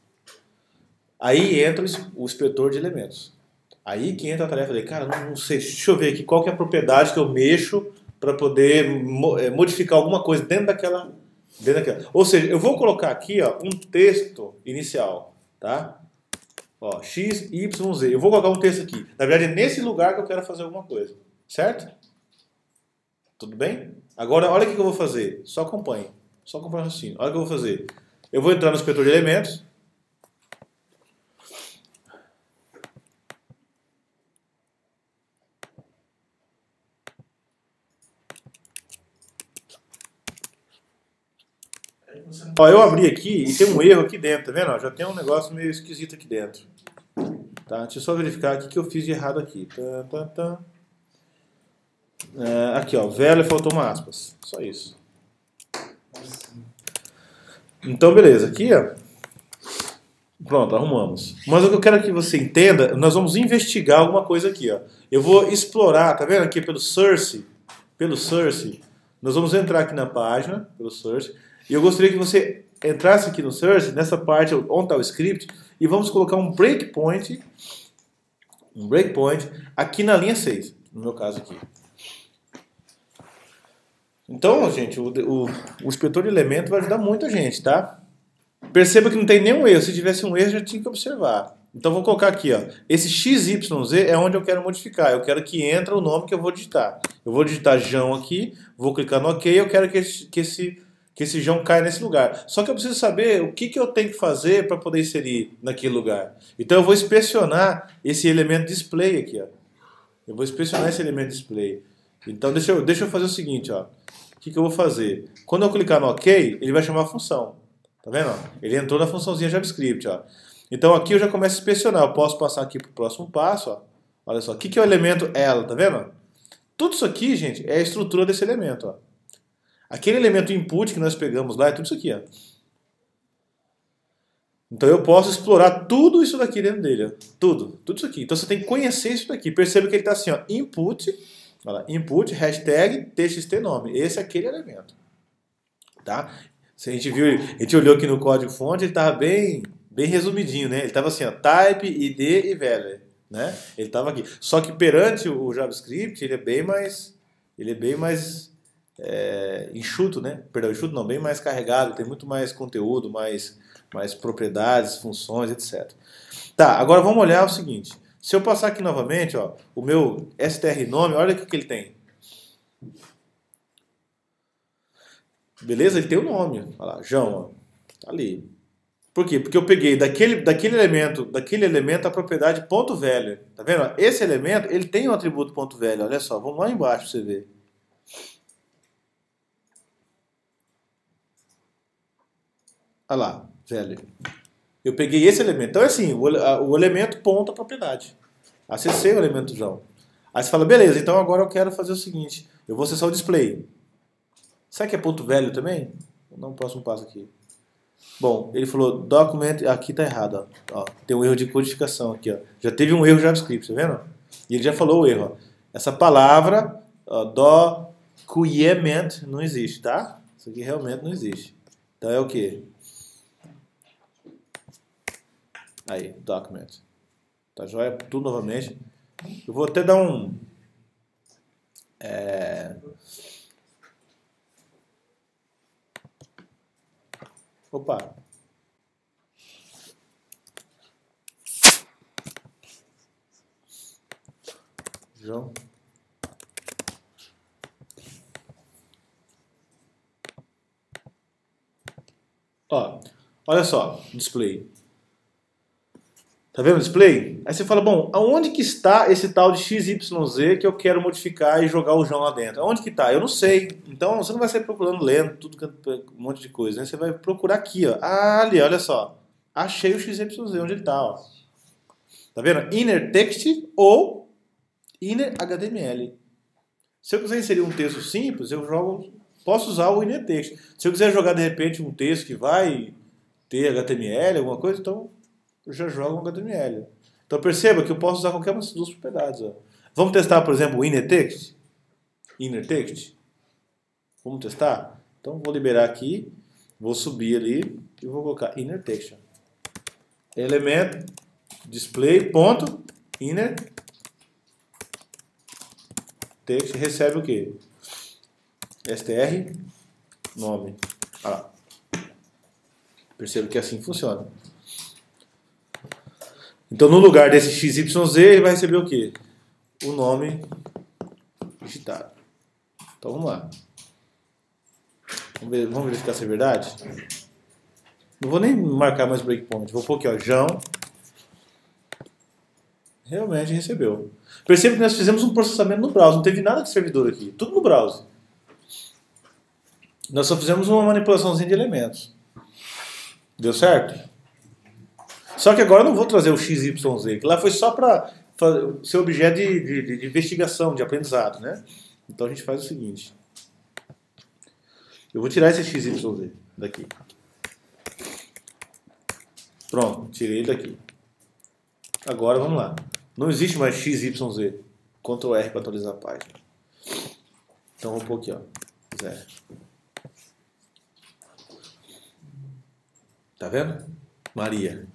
Aí entra o inspetor de elementos. Aí que entra a tarefa dele. Cara, não, não sei, deixa eu ver aqui qual que é a propriedade que eu mexo para poder modificar alguma coisa dentro daquela, dentro daquela. Ou seja, eu vou colocar aqui, ó, um texto inicial. Tá? Ó, X, Y, Z. Eu vou colocar um texto aqui. Na verdade, é nesse lugar que eu quero fazer alguma coisa. Certo? Tudo bem? Agora, olha o que eu vou fazer. Só acompanhe. Só acompanhe o raciocínio. Olha o que eu vou fazer. Eu vou entrar no inspetor de elementos. Ó, eu abri aqui e tem um erro aqui dentro, tá vendo? Ó, já tem um negócio meio esquisito aqui dentro. Tá? Deixa eu só verificar o que eu fiz de errado aqui. Tá, tá, tá. É, aqui, ó, velho, faltou uma aspas. Só isso. Então, beleza. Aqui, ó. Pronto, arrumamos. Mas o que eu quero que você entenda, nós vamos investigar alguma coisa aqui, ó. Eu vou explorar, tá vendo aqui pelo Source? Pelo Source. Nós vamos entrar aqui na página, pelo Source. E eu gostaria que você entrasse aqui no Source, nessa parte onde está o script, e vamos colocar um breakpoint, um breakpoint aqui na linha seis, no meu caso aqui. Então, gente, o, o, o inspetor de elemento vai ajudar muito a gente, tá? Perceba que não tem nenhum erro. Se tivesse um erro, já tinha que observar. Então, vou colocar aqui, ó. Esse X Y Z é onde eu quero modificar. Eu quero que entre o nome que eu vou digitar. Eu vou digitar João aqui, vou clicar no OK, eu quero que esse, que esse, que esse João caia nesse lugar. Só que eu preciso saber o que, que eu tenho que fazer para poder inserir naquele lugar. Então, eu vou inspecionar esse elemento display aqui, ó. Eu vou inspecionar esse elemento display. Então, deixa eu, deixa eu fazer o seguinte, ó. O que, que eu vou fazer? Quando eu clicar no OK, ele vai chamar a função. Tá vendo? Ele entrou na funçãozinha JavaScript, ó. Então aqui eu já começo a inspecionar. Eu posso passar aqui para o próximo passo, ó. Olha só, o que, que é o elemento ela, tá vendo? Tudo isso aqui, gente, é a estrutura desse elemento, ó. Aquele elemento input que nós pegamos lá é tudo isso aqui, ó. Então eu posso explorar tudo isso daqui dentro dele, ó. Tudo, tudo isso aqui. Então você tem que conhecer isso daqui. Perceba que ele está assim, ó, input, olha lá, input, hashtag, txtnome. Esse é aquele elemento, tá? Se a gente viu, a gente olhou aqui no código fonte, ele estava bem, bem resumidinho, né? Ele estava assim, ó, type, id e value, né? Ele estava aqui. Só que perante o JavaScript, ele é bem mais, ele é bem mais é, enxuto, né? Perdão, enxuto não, bem mais carregado, tem muito mais conteúdo, mais, mais propriedades, funções, etcétera. Tá, agora vamos olhar o seguinte. Se eu passar aqui novamente, ó, o meu strnome, olha o que, que ele tem. Beleza? Ele tem o nome. Olha lá, João, ó. Tá ali. Por quê? Porque eu peguei daquele, daquele elemento, daquele elemento a propriedade ponto velho. Tá vendo? Esse elemento, ele tem o atributo ponto velho. Olha só, vamos lá embaixo para você ver. Olha lá, velho. Eu peguei esse elemento. Então é assim, o, o elemento ponto a propriedade. Acessei o elemento João. Aí você fala, beleza, então agora eu quero fazer o seguinte. Eu vou acessar o display. Sabe que é ponto velho também? Vou dar um próximo passo aqui. Bom, ele falou, document, aqui tá errado, ó. Ó, tem um erro de codificação aqui, ó. Já teve um erro JavaScript, tá vendo? E ele já falou o erro, ó. Essa palavra, ó, document, não existe, tá? Isso aqui realmente não existe. Então é o quê? Aí, document. Tá joia? Tudo novamente. Eu vou até dar um... É... Opa. João. Ó, olha só, display. Tá vendo o display? Aí você fala, bom, aonde que está esse tal de X Y Z que eu quero modificar e jogar o João lá dentro? Aonde que está? Eu não sei. Então você não vai sair procurando, lendo, tudo, um monte de coisa, né? Você vai procurar aqui, ó. Ah, ali, olha só. Achei o X Y Z, onde ele está, ó. Tá vendo? Inner text ou inner H T M L. Se eu quiser inserir um texto simples, eu jogo, posso usar o inner text. Se eu quiser jogar, de repente, um texto que vai ter H T M L, alguma coisa, então... eu já jogo um H T M L. Então perceba que eu posso usar qualquer uma dessas duas propriedades. Ó. Vamos testar, por exemplo, o inner text? Inner text? Vamos testar? Então vou liberar aqui, vou subir ali e vou colocar inner text. Elemento display ponto inner text recebe o quê? Str nome. Olha lá. Perceba que assim funciona. Então, no lugar desse X Y Z, ele vai receber o quê? O nome digitado. Então, vamos lá. Vamos, ver, vamos verificar se é verdade? Não vou nem marcar mais breakpoint. Vou pôr aqui, ó, João. Realmente recebeu. Perceba que nós fizemos um processamento no browser. Não teve nada de servidor aqui. Tudo no browser. Nós só fizemos uma manipulaçãozinha de elementos. Deu certo? Só que agora eu não vou trazer o X Y Z, que lá foi só para ser objeto de, de, de investigação, de aprendizado, né? Então a gente faz o seguinte. Eu vou tirar esse X Y Z daqui. Pronto, tirei ele daqui. Agora vamos lá. Não existe mais X Y Z. Ctrl R para atualizar a página. Então vou pôr aqui, ó. Zero. Tá vendo? Maria.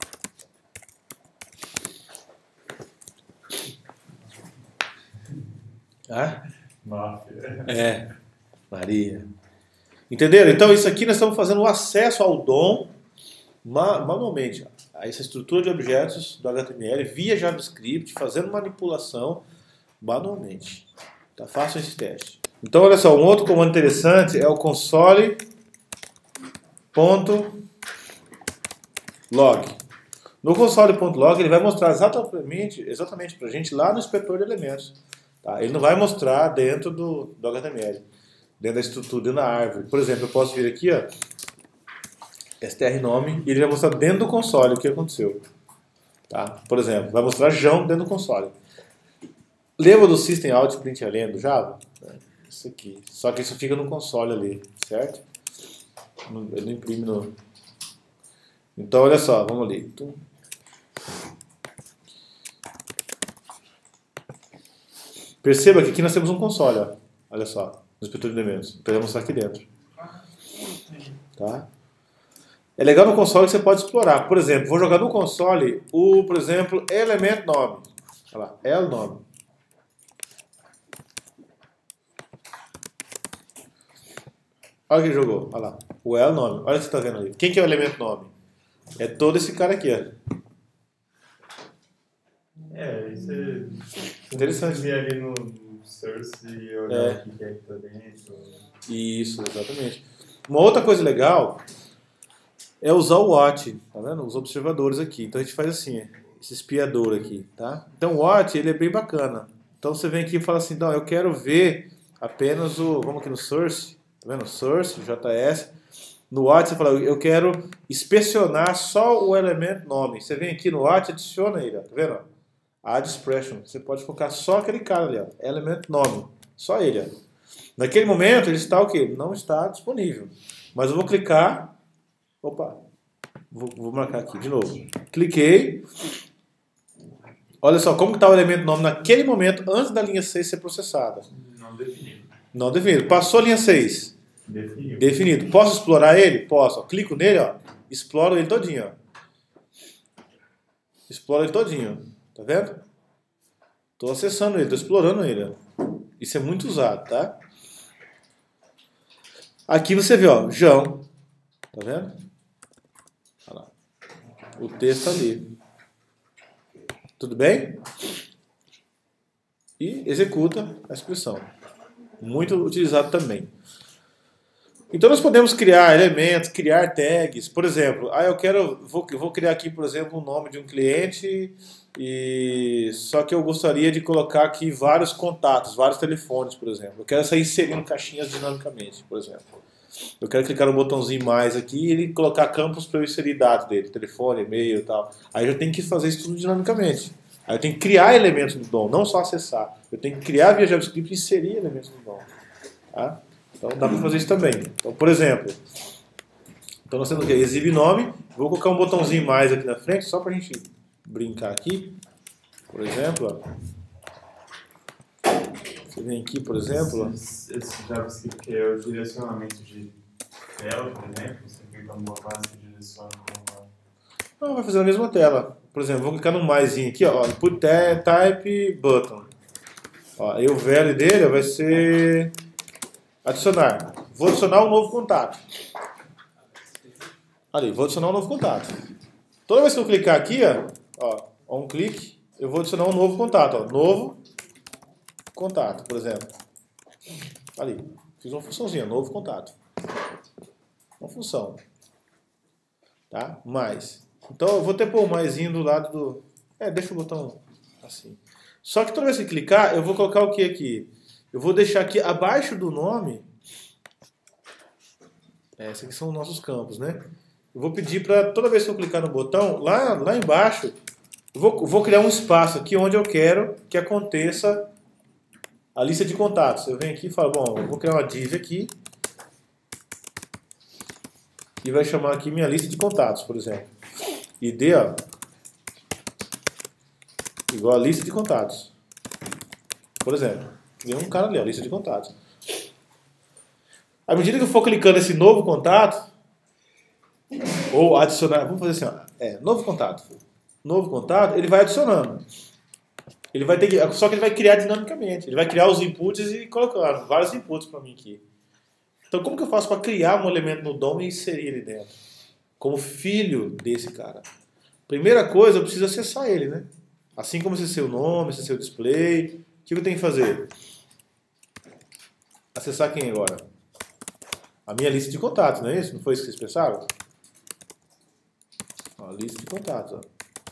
Ah? Máfia. É, Maria. Entenderam? Então isso aqui nós estamos fazendo o acesso ao D O M ma manualmente. A essa estrutura de objetos do H T M L via JavaScript, fazendo manipulação manualmente. Tá fácil esse teste. Então olha só, um outro comando interessante é o console.log. No console.log ele vai mostrar exatamente, exatamente para a gente lá no inspetor de elementos. Tá? Ele não vai mostrar dentro do, do H T M L, dentro da estrutura, dentro da árvore. Por exemplo, eu posso vir aqui, ó, strnome, e ele vai mostrar dentro do console o que aconteceu. Tá? Por exemplo, vai mostrar João dentro do console. Lembra do System Out Println do Java? Isso aqui. Só que isso fica no console ali, certo? Ele não imprime no... Então, olha só, vamos ali. Perceba que aqui nós temos um console, ó. Olha só, no inspetor de elementos. Então, eu vou mostrar aqui dentro. Tá? É legal no console que você pode explorar. Por exemplo, vou jogar no console o, por exemplo, element nome. Olha lá, é o nome. Olha o que ele jogou. Olha lá, o é o nome. Olha o que você está vendo ali. Quem que é o elemento nome? É todo esse cara aqui, ó. É, isso é Interessante. Ver ali no source e olhar É. o que é que tá dentro. Isso, exatamente. Uma outra coisa legal é usar o watch, tá vendo? Os observadores aqui. Então a gente faz assim, esse espiador aqui, tá? Então o watch, ele é bem bacana. Então você vem aqui e fala assim, não, eu quero ver apenas o, vamos aqui no source, tá vendo? Source, J S. No watch você fala, eu quero inspecionar só o elemento nome. Você vem aqui no watch, adiciona ele, ó, tá vendo? Add expression. Você pode focar só aquele cara ali, ó, elemento nome. Só ele, ó. Naquele momento ele está o quê? Não está disponível. Mas eu vou clicar. Opa. Vou, vou marcar aqui de novo. Cliquei. Olha só como está o elemento nome naquele momento antes da linha seis ser processada. Não definido. Não definido. Passou a linha seis. Definido. Definido. Posso explorar ele? Posso. Ó, clico nele, ó. Exploro ele todinho, ó. Exploro ele todinho. Tá vendo? Estou acessando ele, estou explorando ele. Ó. Isso é muito usado, tá? Aqui você vê, ó, João. Tá vendo? Olha lá. O texto ali. Tudo bem? E executa a expressão. Muito utilizado também. Então nós podemos criar elementos, criar tags. Por exemplo, ah, eu quero, vou, vou criar aqui, por exemplo, o nome de um cliente, e só que eu gostaria de colocar aqui vários contatos, vários telefones, por exemplo. Eu quero sair inserindo caixinhas dinamicamente, por exemplo. Eu quero clicar no botãozinho mais aqui e ele colocar campos para eu inserir dados dele, telefone, e-mail e tal. Aí eu tenho que fazer isso tudo dinamicamente. Aí eu tenho que criar elementos do D O M, não só acessar. Eu tenho que criar via JavaScript e inserir elementos do D O M. Tá? Então dá para fazer isso também. Então, por exemplo, então nós temos aqui, exibe nome. Vou colocar um botãozinho mais aqui na frente, só para a gente brincar aqui. Por exemplo, ó. Você vem aqui, por exemplo. Esse, esse JavaScript que é o direcionamento de tela, por exemplo, você clica numa base que direciona para uma... Não, vai fazer a mesma tela. Por exemplo, vou clicar no maisinho aqui, ó. Put type button. Ó, e o value dele vai ser adicionar. Vou adicionar um novo contato. Ali, vou adicionar um novo contato. Toda vez que eu clicar aqui, ó, ó um clique, eu vou adicionar um novo contato, ó. Novo contato, por exemplo. Ali, fiz uma funçãozinha, novo contato. Uma função. Tá? Mais. Então eu vou ter pôr o maisinho do lado do... É, deixa o botão assim. Só que toda vez que clicar, eu vou colocar o que aqui? Eu vou deixar aqui abaixo do nome... É, esses aqui são os nossos campos, né? Eu eu vou pedir para toda vez que eu clicar no botão, lá, lá embaixo, eu vou, vou criar um espaço aqui onde eu quero que aconteça a lista de contatos. Eu venho aqui e falo, bom, eu vou criar uma div aqui e vai chamar aqui minha lista de contatos, por exemplo. I D, ó, igual a lista de contatos. Por exemplo, tem um cara ali, ó, lista de contatos. À medida que eu for clicando nesse novo contato, ou adicionar, vamos fazer assim, ó, é, novo contato. Novo contato, ele vai adicionando. Ele vai ter que, só que ele vai criar dinamicamente. Ele vai criar os inputs e colocar vários inputs para mim aqui. Então, como que eu faço para criar um elemento no D O M e inserir ele dentro? Como filho desse cara. Primeira coisa, eu preciso acessar ele, né? Assim como acessei o nome, acessei o display. O que eu tenho que fazer? Acessar quem agora? A minha lista de contatos, não é isso? Não foi isso que vocês pensaram? Ó, lista de contatos, ó.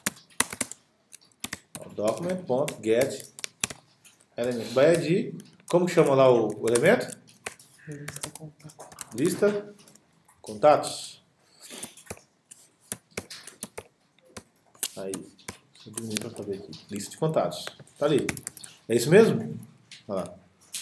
Document.get element by I D. Como que chama lá o, o elemento? Lista contato. Lista contatos. Aí, deixa eu diminuir para saber aqui. Lista de contatos. Tá ali. É isso mesmo? Olha lá.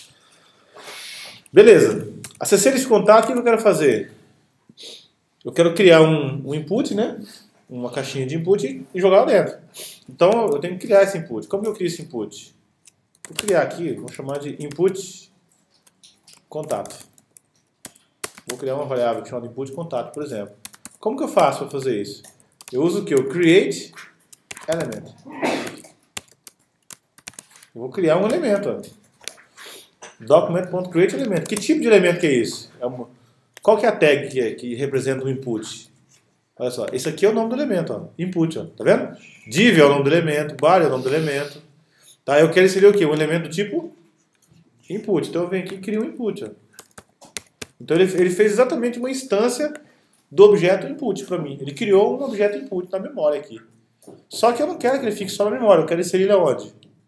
Beleza. Acessei esse contato, o que eu quero fazer? Eu quero criar um, um input, né? Uma caixinha de input e jogar lá dentro. Então eu tenho que criar esse input. Como eu crio esse input? Vou criar aqui, vou chamar de input contato. Vou criar uma variável chamada input contato, por exemplo. Como que eu faço para fazer isso? Eu uso o que? O create element. Eu vou criar um elemento. Ó. Document.createElement. Que tipo de elemento que é isso? É uma... Qual que é a tag que, é, que representa o input? Olha só, esse aqui é o nome do elemento, ó. Input, ó. Tá vendo? Div é o nome do elemento, bar é o nome do elemento. Tá? Eu quero inserir o quê? Um elemento do tipo input. Então eu venho aqui e crio um input, ó. Então ele, ele fez exatamente uma instância do objeto input para mim. Ele criou um objeto input na memória aqui. Só que eu não quero que ele fique só na memória, eu quero inserir ele aonde?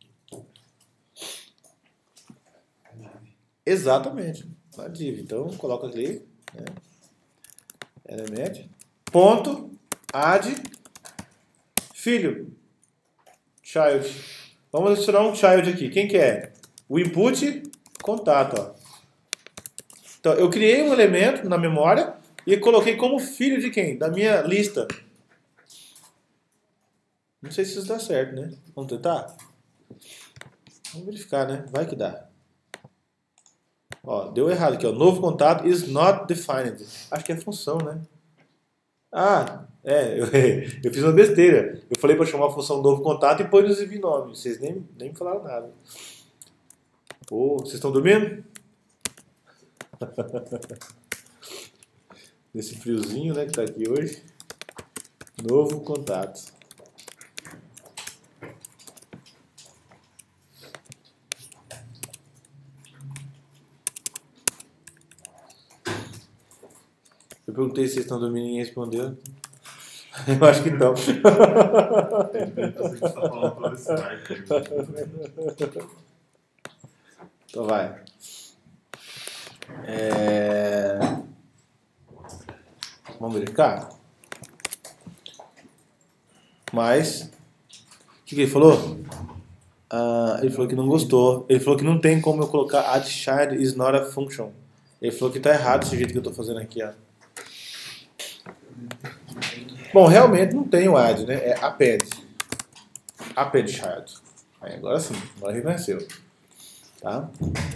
Exatamente, na div. Então coloca ali, né? Element. Ponto, add, filho, child. Vamos adicionar um child aqui. Quem que é? O input, contato. Ó. Então, eu criei um elemento na memória e coloquei como filho de quem? Da minha lista. Não sei se isso dá certo, né? Vamos tentar? Vamos verificar, né? Vai que dá. Ó, deu errado aqui, ó. Novo contato is not defined. Acho que é função, né? Ah, é, eu, eu fiz uma besteira. Eu falei para chamar a função novo contato e pôr inclusive nome. Vocês nem, nem me falaram nada. Pô, vocês estão dormindo? Nesse friozinho, né, que tá aqui hoje. Novo contato. Eu perguntei se vocês estão dormindo e ninguém respondeu. Eu acho que não. Então vai. É... Vamos verificar? Mas, o que, que ele falou? Ah, ele falou que não gostou. Ele falou que não tem como eu colocar add child is not a function. Ele falou que está errado esse jeito que eu estou fazendo aqui, ó. Bom, realmente não tem o add, né? É append. Append child. Aí, agora sim, agora reconheceu. Tá?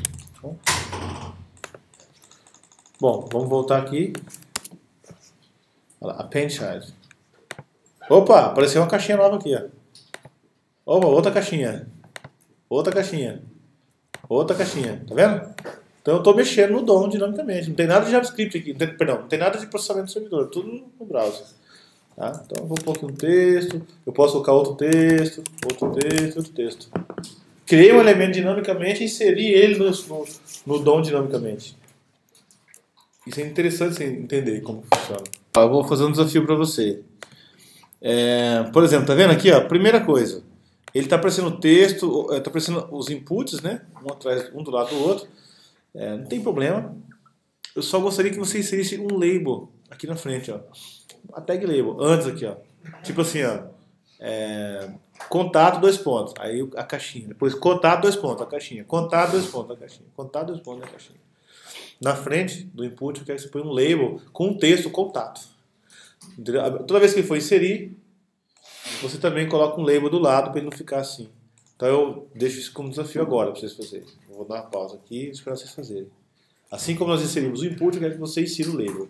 Bom, vamos voltar aqui. Olha lá, append child. Opa, apareceu uma caixinha nova aqui, ó. Opa, outra caixinha. Outra caixinha. Outra caixinha. Tá vendo? Então eu estou mexendo no D O M dinamicamente. Não tem nada de JavaScript aqui. Não tem, perdão, não tem nada de processamento do servidor. Tudo no browser. Tá? Então eu vou pôr aqui um texto. Eu posso colocar outro texto. Outro texto, outro texto. Criei um elemento dinamicamente e inseri ele no, no, no D O M dinamicamente. Isso é interessante você entender como funciona. Eu vou fazer um desafio para você. É, por exemplo, tá vendo aqui? Ó, primeira coisa. Ele está aparecendo o texto, está aparecendo os inputs, né? Um, atrás, um do lado do outro. É, não tem problema. Eu só gostaria que você inserisse um label aqui na frente, ó, a tag label, antes aqui, ó, tipo assim, ó, é, contato, dois pontos, aí a caixinha, depois contato, dois pontos, a caixinha, contato, dois pontos, a caixinha, contato, dois pontos, a caixinha. Na frente do input, eu quero que você ponha um label com um texto contato. Entendeu? Toda vez que ele for inserir, você também coloca um label do lado para ele não ficar assim. Então eu deixo isso como desafio agora para vocês fazerem. Eu vou dar uma pausa aqui e esperar vocês fazerem. Assim como nós inserimos o input, eu quero que você insira o label.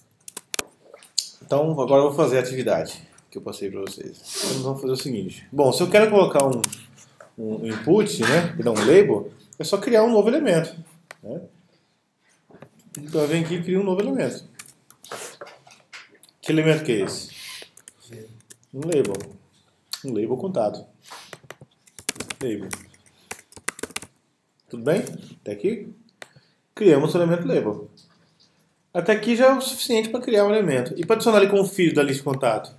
Então agora eu vou fazer a atividade que eu passei para vocês. Então nós vamos fazer o seguinte. Bom, se eu quero colocar um, um input, né, que dá um label, é só criar um novo elemento. Né? Então eu venho aqui e crio um novo elemento. Que elemento que é esse? Um label. Um label contado. Label. Tudo bem? Até aqui? Criamos o elemento label. Até aqui já é o suficiente para criar um elemento. E para adicionar ele como filho da lista de contato?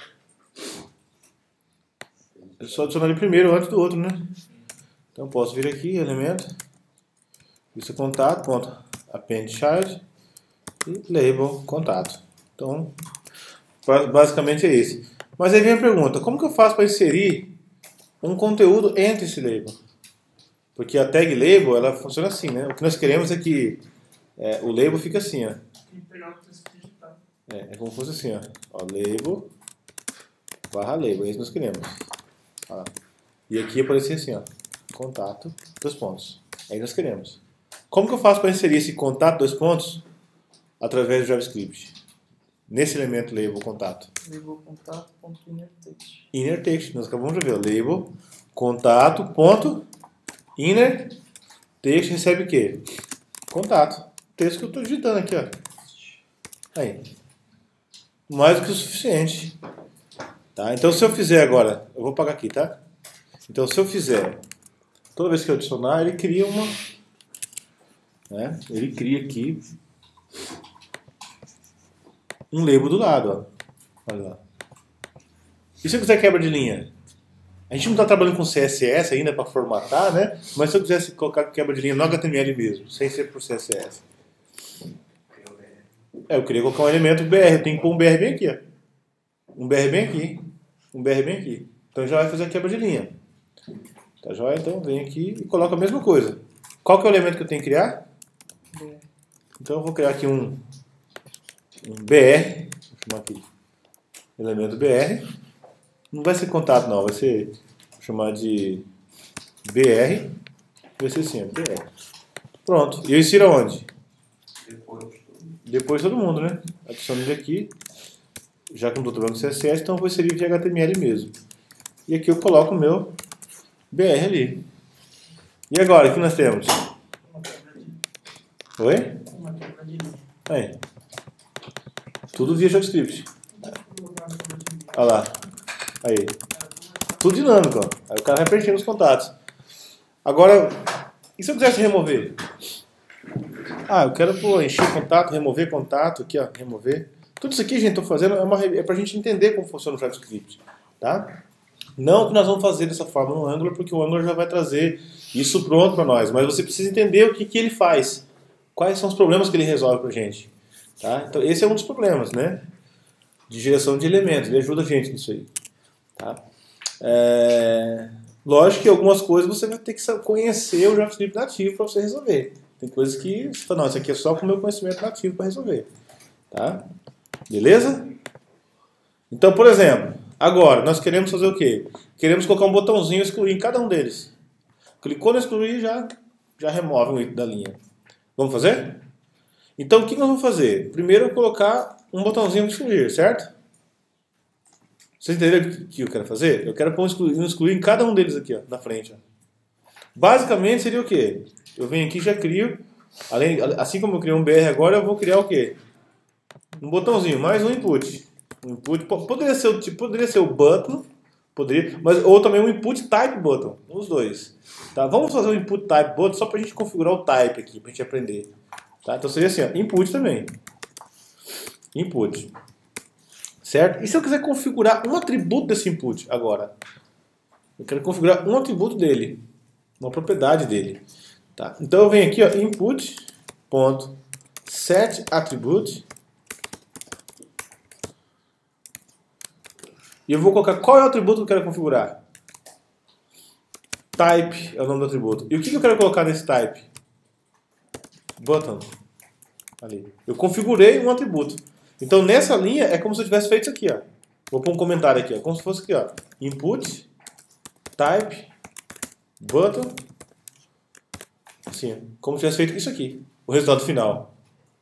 É só adicionar ele primeiro antes do outro, né? Então posso vir aqui, elemento, lista de contato, ponto, append child e label contato. Então, basicamente é esse. Mas aí vem a pergunta, como que eu faço para inserir um conteúdo entre esse label? Porque a tag label, ela funciona assim, né? O que nós queremos é que é, o label fica assim, ó. É, é como se fosse assim, ó. ó label barra label, é isso que nós queremos. Ó. E aqui aparecer assim, ó. Contato, dois pontos. É isso que nós queremos. Como que eu faço para inserir esse contato, dois pontos? Através do JavaScript. Nesse elemento label contato. Label contato ponto inner text. Inner text. Nós acabamos de ver. Label contato ponto inner text recebe o quê? Contato. Texto que eu estou digitando aqui, ó. Aí. Mais do que o suficiente. Tá? Então se eu fizer agora, eu vou apagar aqui, tá? Então se eu fizer, toda vez que eu adicionar, ele cria uma, né? Ele cria aqui um label do lado, ó. Olha lá. E se eu quiser quebra de linha? A gente não está trabalhando com C S S ainda para formatar, né? Mas se eu quisesse colocar quebra de linha no H T M L mesmo, sem ser por C S S. É, eu queria colocar um elemento B R, eu tenho que pôr um B R bem aqui, ó. Um B R bem aqui, um B R bem aqui. Então já vai fazer a quebra de linha. Tá joia? Então vem aqui e coloca a mesma coisa. Qual que é o elemento que eu tenho que criar? B R. Então eu vou criar aqui um um B R, vou chamar aqui elemento B R, não vai ser contato não, vai ser, vou chamar de B R, vai ser assim, B R. Pronto, e eu insiro aonde? Depois. Depois todo mundo, né? Adiciono ele aqui, já que não estou trabalhando com C S S, então eu vou inserir via H T M L mesmo. E aqui eu coloco o meu B R ali. E agora, o que nós temos? Oi? Aí. Tudo via JavaScript. Olha lá. Aí. Tudo dinâmico, ó. Aí o cara vai preenchendo os contatos. Agora, e se eu quisesse remover? Ah, eu quero pô, encher contato, remover contato, aqui ó, remover. Tudo isso aqui, gente, estou fazendo é, uma, é pra gente entender como funciona o JavaScript, tá? Não que nós vamos fazer dessa forma no Angular, porque o Angular já vai trazer isso pronto para nós, mas você precisa entender o que, que ele faz. Quais são os problemas que ele resolve pra gente. Tá? Então, esse é um dos problemas, né? De geração de elementos. Ele ajuda a gente nisso aí. Tá? É... Lógico que algumas coisas você vai ter que conhecer o JavaScript nativo para você resolver. Tem coisas que você fala, não, isso aqui é só com o meu conhecimento nativo para resolver. Tá? Beleza? Então, por exemplo, agora nós queremos fazer o quê? Queremos colocar um botãozinho excluir em cada um deles. Clicou no excluir, já, já remove um item da linha. Vamos fazer? Então, o que nós vamos fazer? Primeiro, eu vou colocar um botãozinho de excluir, certo? Vocês entenderam o que eu quero fazer? Eu quero pôr um excluir, um excluir em cada um deles aqui, ó, na frente. Ó. Basicamente, seria o quê? Eu venho aqui e já crio, além, assim como eu criei um B R agora, eu vou criar o quê? Um botãozinho, mais um input. Um input poderia ser, tipo, poderia ser o button, poderia, mas, ou também um input type button, os dois. Tá? Vamos fazer o input type button só para a gente configurar o type aqui, para a gente aprender. Tá? Então seria assim, ó, input também. Input. Certo? E se eu quiser configurar um atributo desse input agora? Eu quero configurar um atributo dele, uma propriedade dele. Tá? Então eu venho aqui, ó, input.setAttribute E eu vou colocar qual é o atributo que eu quero configurar. Type é o nome do atributo. E o que eu quero colocar nesse type? Button. Ali. Eu configurei um atributo. Então nessa linha é como se eu tivesse feito isso aqui, ó. Vou pôr um comentário aqui, ó. Como se fosse aqui, ó. Input, type, button. Assim, como se tivesse feito isso aqui. O resultado final.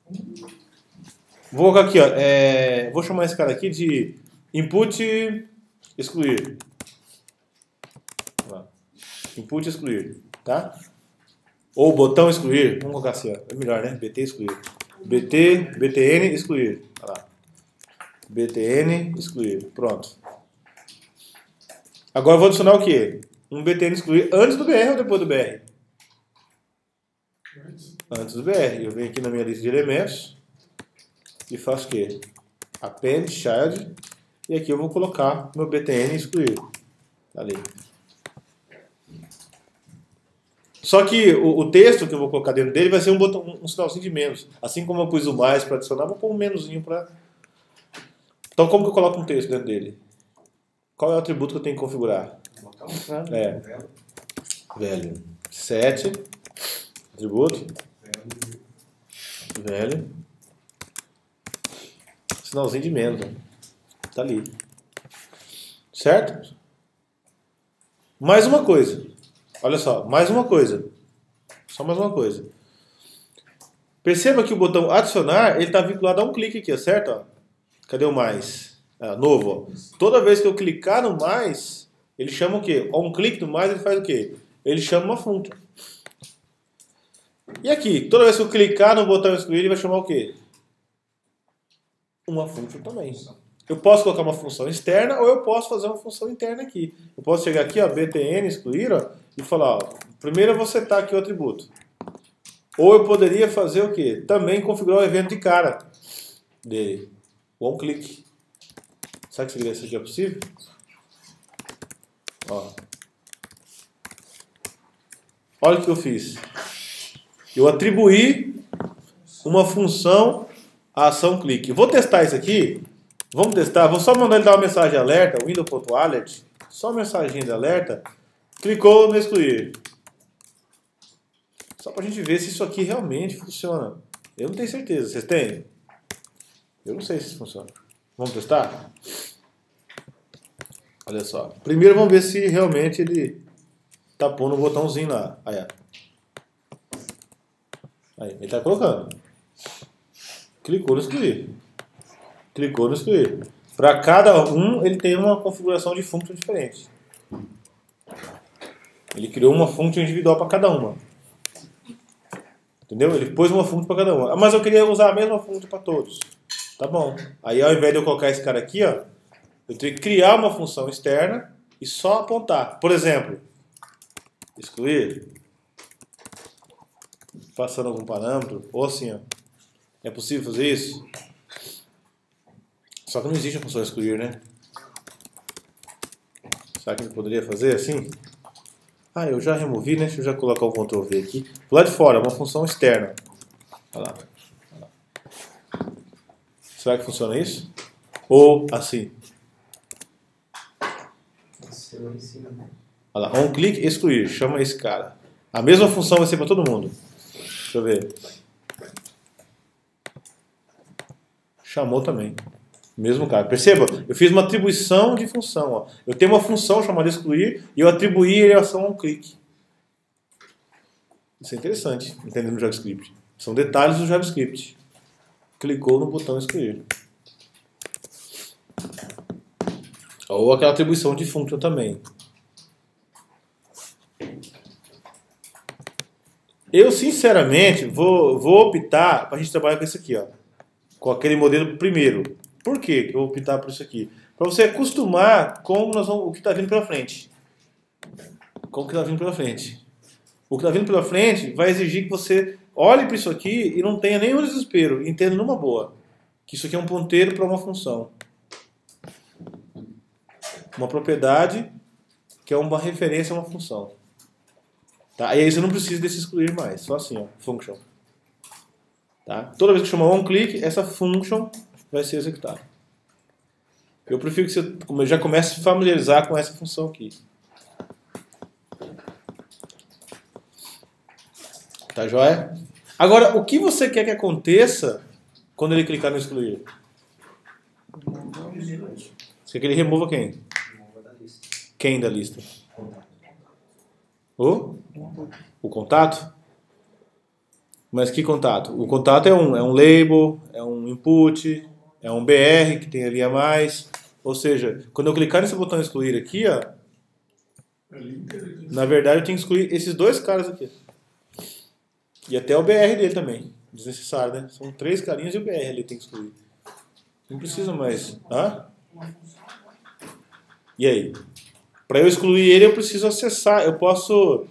Vou colocar aqui, ó. É... Vou chamar esse cara aqui de input excluir. Input excluir, tá? Ou botão excluir. Vamos colocar assim, ó. É melhor, né? B T excluir. B T, B T N excluir. Olha lá. B T N excluir. Pronto. Agora eu vou adicionar o quê? Um B T N excluir antes do B R ou depois do B R? Antes do B R. Eu venho aqui na minha lista de elementos e faço o quê? Append child. E aqui eu vou colocar meu B T N excluir. Tá ali. Só que o, o texto que eu vou colocar dentro dele vai ser um, botão, um, um sinalzinho de menos. Assim como eu pus o mais para adicionar, vou pôr um menuzinho para... Então como que eu coloco um texto dentro dele? Qual é o atributo que eu tenho que configurar? É. Velho. Set. Atributo. Velho. Sinalzinho de menos. Tá ali. Certo? Mais uma coisa. Olha só, mais uma coisa. Só mais uma coisa. Perceba que o botão adicionar, ele está vinculado a um clique aqui, certo? Ó. Cadê o mais? Ah, novo. Ó. Toda vez que eu clicar no mais, ele chama o quê? Um clique no mais, ele faz o quê? Ele chama uma função. E aqui, toda vez que eu clicar no botão excluir, ele vai chamar o quê? Uma função também. Eu posso colocar uma função externa ou eu posso fazer uma função interna aqui. Eu posso chegar aqui, ó, B T N, excluir, ó, e falar, ó, primeiro eu vou setar aqui o atributo. Ou eu poderia fazer o quê? Também configurar o evento de cara dele. One click. Será que isso aqui é possível? Ó. Olha o que eu fiz. Eu atribuí uma função à ação clique. Vou testar isso aqui. Vamos testar. Vou só mandar ele dar uma mensagem de alerta. Window.alert. Só uma mensagem de alerta. Clicou no excluir. Só para a gente ver se isso aqui realmente funciona. Eu não tenho certeza. Vocês têm? Eu não sei se isso funciona. Vamos testar? Olha só. Primeiro vamos ver se realmente ele tá pondo o botãozinho lá. Aí, ó. Aí, ele está colocando. Clicou no excluir. Clicou no excluir. Para cada um, ele tem uma configuração de função diferente. Ele criou uma função individual para cada uma. Entendeu? Ele pôs uma função para cada uma. Ah, mas eu queria usar a mesma função para todos. Tá bom. Aí ao invés de eu colocar esse cara aqui, ó, eu tenho que criar uma função externa e só apontar. Por exemplo, excluir. Passando algum parâmetro. Ou assim, ó. É possível fazer isso? Só que não existe a função excluir, né? Será que a gente poderia fazer assim? Ah, eu já removi, né? Deixa eu já colocar o control V aqui. Do lado de fora, uma função externa. Olha lá. Olha lá. Será que funciona isso? Ou assim? Olha lá. On click, excluir. Chama esse cara. A mesma função vai ser para todo mundo. Deixa eu ver. Chamou também. Mesmo cara. Perceba, eu fiz uma atribuição de função. Ó. Eu tenho uma função chamada excluir e eu atribuí a ação a um clique. Isso é interessante, entendendo o JavaScript. São detalhes do JavaScript. Clicou no botão excluir. Ou aquela atribuição de função também. Eu, sinceramente, vou, vou optar para a gente trabalhar com isso aqui, ó, com aquele modelo primeiro. Por quê que eu vou optar por isso aqui? Para você acostumar com nós vamos, o que está vindo pela frente. Com o que está vindo pela frente. O que está vindo pela frente vai exigir que você olhe para isso aqui e não tenha nenhum desespero. Entenda numa boa. Que isso aqui é um ponteiro para uma função. Uma propriedade que é uma referência a uma função. Tá? E aí você não precisa desse excluir mais. Só assim, ó, function. Tá? Toda vez que chamar onClick, essa function vai ser executada. Eu prefiro que você já comece a se familiarizar com essa função aqui. Tá joia? Agora, o que você quer que aconteça quando ele clicar no excluir? Você quer que ele remova quem? Quem da lista? O? O contato? Mas que contato? O contato é um, é um label, é um input, é um B R que tem ali a mais. Ou seja, quando eu clicar nesse botão excluir aqui, ó, na verdade eu tenho que excluir esses dois caras aqui. E até o B R dele também. Desnecessário, né? São três carinhas e o B R ali tem que excluir. Não precisa mais. Hã? E aí? Para eu excluir ele, eu preciso acessar. Eu posso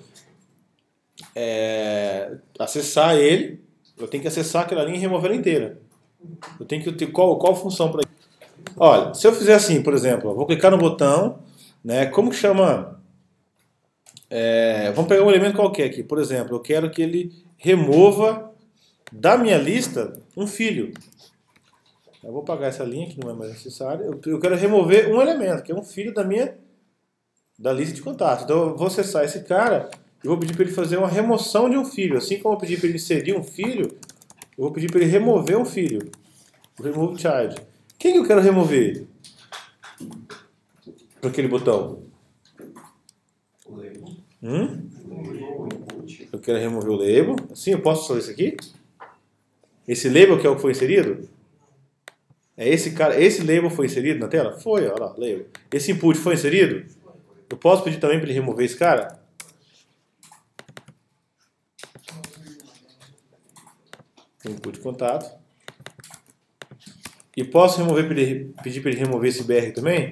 é, acessar ele. Eu tenho que acessar aquela linha e remover ela inteira. Eu tenho que ter qual, qual função para isso? Olha, se eu fizer assim, por exemplo, eu vou clicar no botão, né? Como que chama? É, vamos pegar um elemento qualquer aqui. Por exemplo, eu quero que ele remova da minha lista um filho. Eu vou apagar essa linha que não é mais necessária. Eu, eu quero remover um elemento, que é um filho da minha da lista de contatos. Então eu vou acessar esse cara e vou pedir para ele fazer uma remoção de um filho. Assim como eu pedi para ele inserir um filho, eu vou pedir para ele remover um filho. Remove child. Quem que eu quero remover? Para aquele botão. Hum? Eu quero remover o label. Assim eu posso fazer isso aqui? Esse label que é o que foi inserido? É esse cara, esse label foi inserido na tela? Foi, olha lá, label. Esse input foi inserido? Eu posso pedir também para ele remover esse cara? Input contato. E posso remover para ele, pedir para ele remover esse B R também?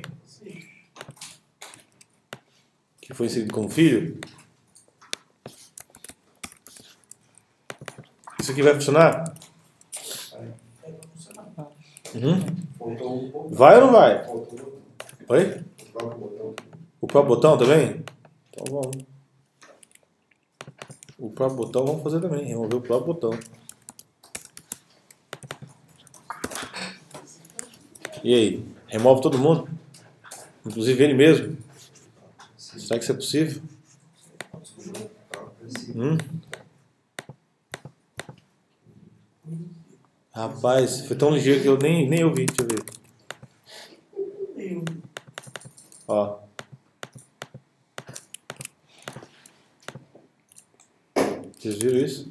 Que foi inserido como filho? Isso aqui vai funcionar? Uhum. Vai ou não vai? Oi? O próprio botão também? Então vamos. O próprio botão vamos fazer também. Remover o próprio botão. E aí? Remove todo mundo? Inclusive ele mesmo? Será que isso é possível? Hum? Rapaz, foi tão ligeiro que eu nem, nem ouvi. Deixa eu ver. Ó. Vocês viram isso?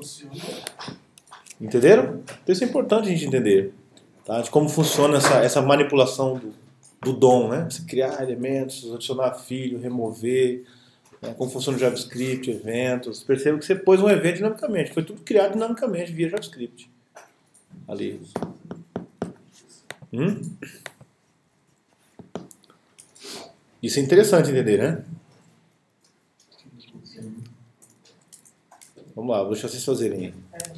Entenderam? Então isso é importante a gente entender. Tá? De como funciona essa, essa manipulação do, do D O M, né? Você criar elementos, adicionar filho, remover, né? Como funciona o JavaScript, eventos. Perceba que você pôs um evento dinamicamente. Foi tudo criado dinamicamente via JavaScript. Ali. Hum? Isso é interessante entender, né? Vamos lá, vou deixar vocês fazerem.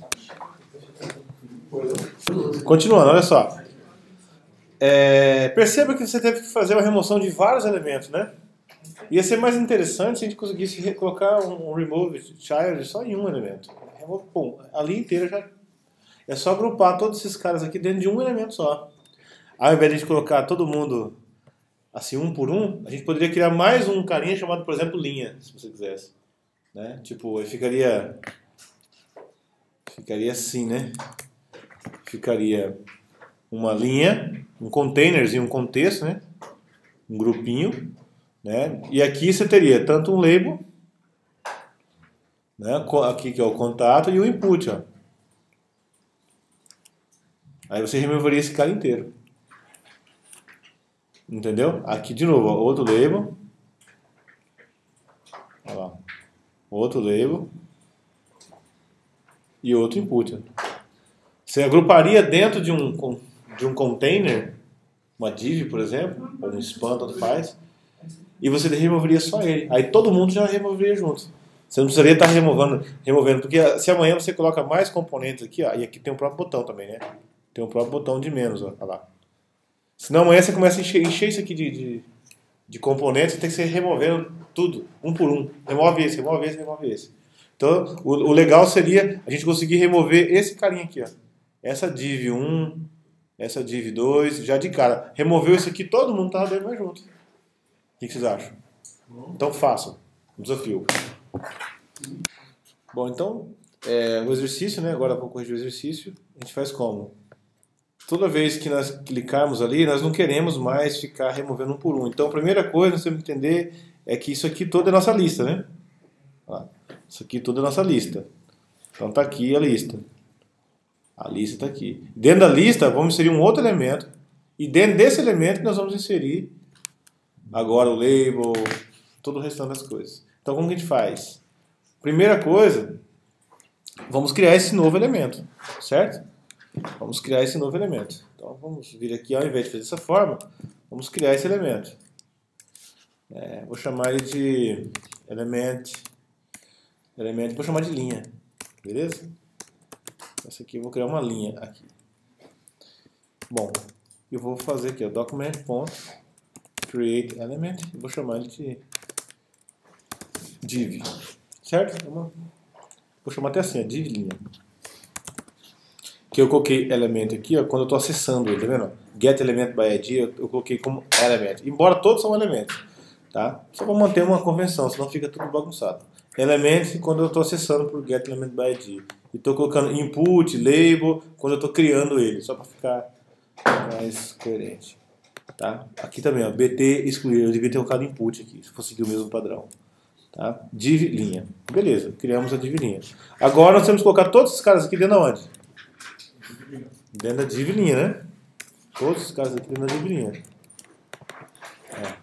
Continuando, olha só. É, perceba que você teve que fazer uma remoção de vários elementos, né? Ia ser mais interessante se a gente conseguisse colocar um remove child só em um elemento. Bom, a linha inteira já... É só agrupar todos esses caras aqui dentro de um elemento só. Ao invés de a gente colocar todo mundo assim, um por um, a gente poderia criar mais um carinha chamado, por exemplo, linha, se você quisesse. Né? Tipo, ele ficaria... Ficaria assim, né? Ficaria uma linha, um containers e um contexto, né? Um grupinho, né? E aqui você teria tanto um label, né? Aqui que é o contato e o input, ó. Aí você removeria esse cara inteiro. Entendeu? Aqui de novo, ó, outro label. Olha lá. Outro label. E outro input. Você agruparia dentro de um, de um container, uma div, por exemplo, ou um span, tanto faz, e você removeria só ele. Aí todo mundo já removeria junto. Você não precisaria estar removendo, removendo, porque se amanhã você coloca mais componentes aqui, ó, e aqui tem o próprio botão também, né? Tem o próprio botão de menos, ó, olha lá. Senão amanhã você começa a encher, encher isso aqui de, de, de componentes, você tem que ser removendo tudo, um por um. Remove esse, remove esse, remove esse. Então, o, o legal seria a gente conseguir remover esse carinha aqui, ó. Essa div um, essa div dois, já de cara. Removeu isso aqui, todo mundo estava dando mais junto. O que, que vocês acham? Então façam. Um desafio. Bom, então, é, o exercício, né? Agora eu vou corrigir o exercício. A gente faz como? Toda vez que nós clicarmos ali, nós não queremos mais ficar removendo um por um. Então, a primeira coisa que nós temos que entender é que isso aqui toda é nossa lista, né? Ó, isso aqui toda é nossa lista. Então, está aqui a lista. A lista está aqui. Dentro da lista, vamos inserir um outro elemento. E dentro desse elemento, nós vamos inserir agora o label, todo o restante das coisas. Então, como que a gente faz? Primeira coisa, vamos criar esse novo elemento, certo? Vamos criar esse novo elemento. Então, vamos vir aqui, ao invés de fazer dessa forma, vamos criar esse elemento. É, vou chamar ele de element, element, vou chamar de linha, beleza? Essa aqui eu vou criar uma linha aqui. Bom, eu vou fazer aqui, ó, document.create element, e vou chamar ele de div, certo? Vou chamar até assim, ó, div linha. Que eu coloquei element aqui, ó, quando eu estou acessando ele, tá vendo? Get element by I D, eu, eu coloquei como element. Embora todos são elementos, tá? Só para manter uma convenção, senão fica tudo bagunçado. Element quando eu estou acessando por get element by I D. E estou colocando input, label, quando eu estou criando ele, só para ficar mais coerente. Tá? Aqui também, ó, bt excluir, eu devia ter colocado input aqui, se fosse seguir o mesmo padrão. Tá? Div linha. Beleza, criamos a div linha. Agora nós temos que colocar todos esses caras aqui dentro de onde? Dentro da div linha, né? Todos os caras aqui dentro da div linha. É.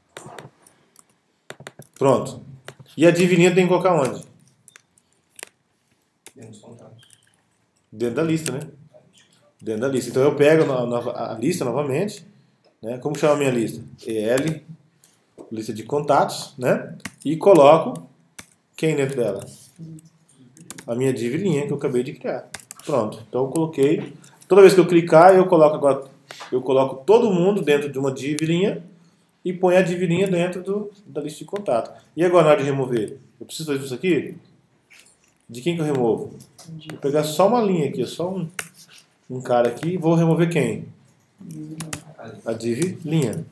Pronto. E a div linha tem que colocar onde? Dentro dos contatos. Dentro da lista, né? Dentro da lista. Então eu pego a, a lista novamente, né? Como chama a minha lista? E L, lista de contatos, né? E coloco quem dentro dela? A minha div linha que eu acabei de criar. Pronto. Então eu coloquei. Toda vez que eu clicar, eu coloco agora, eu coloco todo mundo dentro de uma div linha e ponho a div linha dentro do, da lista de contato. E agora na hora de remover? Eu preciso fazer isso aqui? De quem que eu removo? Vou pegar só uma linha aqui, só um, um cara aqui e vou remover quem? A div linha.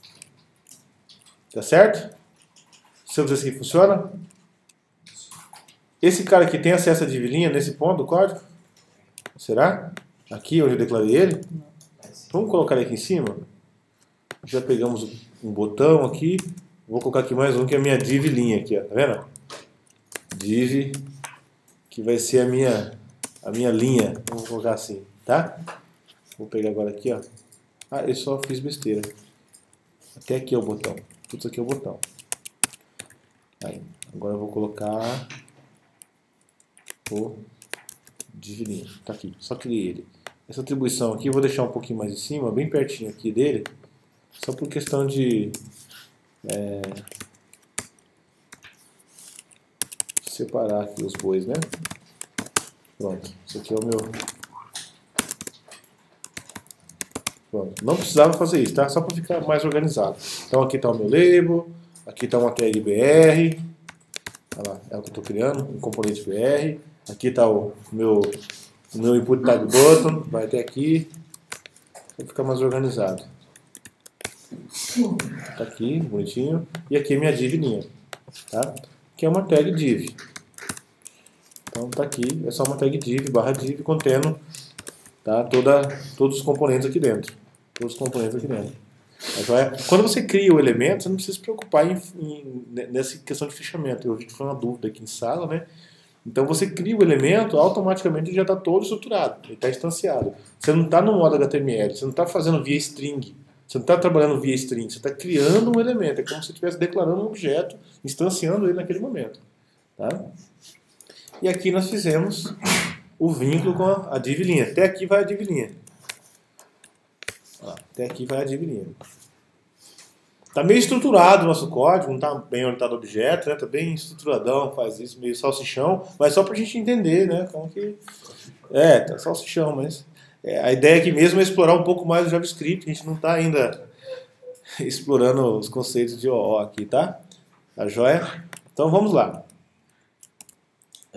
Tá certo? Se eu fizer isso aqui, funciona? Esse cara aqui tem acesso à div linha nesse ponto do código? Será? Aqui onde eu declarei ele? Vamos colocar ele aqui em cima? Já pegamos um botão aqui. Vou colocar aqui mais um que é a minha div linha aqui, ó. Tá vendo? Div, que vai ser a minha, a minha linha. Vamos colocar assim, tá? Vou pegar agora aqui, ó. Ah, eu só fiz besteira. Até aqui é o botão. Tudo isso aqui é o botão. Aí, agora eu vou colocar o div linha. Tá aqui, só criei ele. Essa atribuição aqui eu vou deixar um pouquinho mais em cima, bem pertinho aqui dele, só por questão de é, separar aqui os bois, né? Pronto, esse aqui é o meu. Pronto, não precisava fazer isso, tá? Só para ficar mais organizado. Então aqui está o meu label, aqui está uma tag B R, olha lá, é o que eu estou criando, um componente B R. Aqui está o meu, o meu input tag button, vai até aqui, para ficar mais organizado. Está aqui, bonitinho. E aqui é minha div linha, tá? Que é uma tag div. Então está aqui, é só uma tag div, barra div, contendo, tá? Toda, todos os componentes aqui dentro. Todos os componentes aqui dentro. Quando você cria o elemento, você não precisa se preocupar em, em, nessa questão de fechamento. Eu vi que foi uma dúvida aqui em sala, né? Então você cria o elemento, automaticamente ele já está todo estruturado, ele está instanciado. Você não está no modo H T M L, você não está fazendo via string, você não está trabalhando via string, você está criando um elemento, é como se você estivesse declarando um objeto, instanciando ele naquele momento. Tá? E aqui nós fizemos o vínculo com a div linha. Até aqui vai a div linha. Até aqui vai a div linha. Está meio estruturado o nosso código, não está bem orientado ao objeto, está, né? Bem estruturadão, faz isso, meio salsichão, mas só para a gente entender, né? Como que... É, tá salsichão, mas é, a ideia aqui mesmo é explorar um pouco mais o JavaScript, a gente não está ainda explorando os conceitos de O O aqui, tá? Tá joia? Então vamos lá.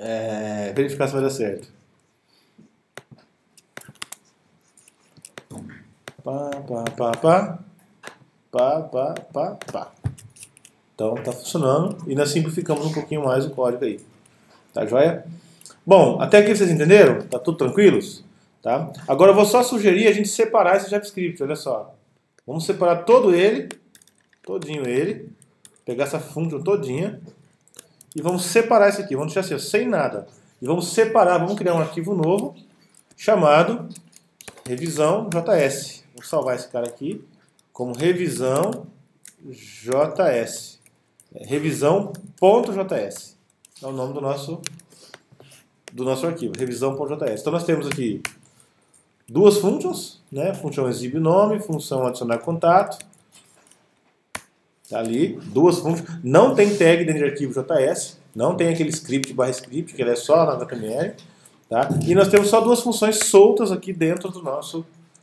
É, verificar se vai dar certo. Pá, pá, pá, pá. Pá, pá, pá, pá. Então tá funcionando e nós simplificamos um pouquinho mais o código aí. Tá joia? Bom, até aqui vocês entenderam? Tá tudo tranquilos? Tá? Agora eu vou só sugerir a gente separar esse JavaScript, olha só. Vamos separar todo ele, todinho ele, pegar essa função todinha e vamos separar isso aqui, vamos deixar assim, ó, sem nada. E vamos separar, vamos criar um arquivo novo chamado revisão J S. Vou salvar esse cara aqui como revisão J S. É, revisão.js. É o nome do nosso do nosso arquivo, revisão.js. Então nós temos aqui duas funções, né? Função exibe nome, função adicionar contato. Tá ali, duas funções. Não tem tag dentro de arquivo J S, não tem aquele script barra script, que ele é só na H T M L. Tá? E nós temos só duas funções soltas aqui dentro do nosso,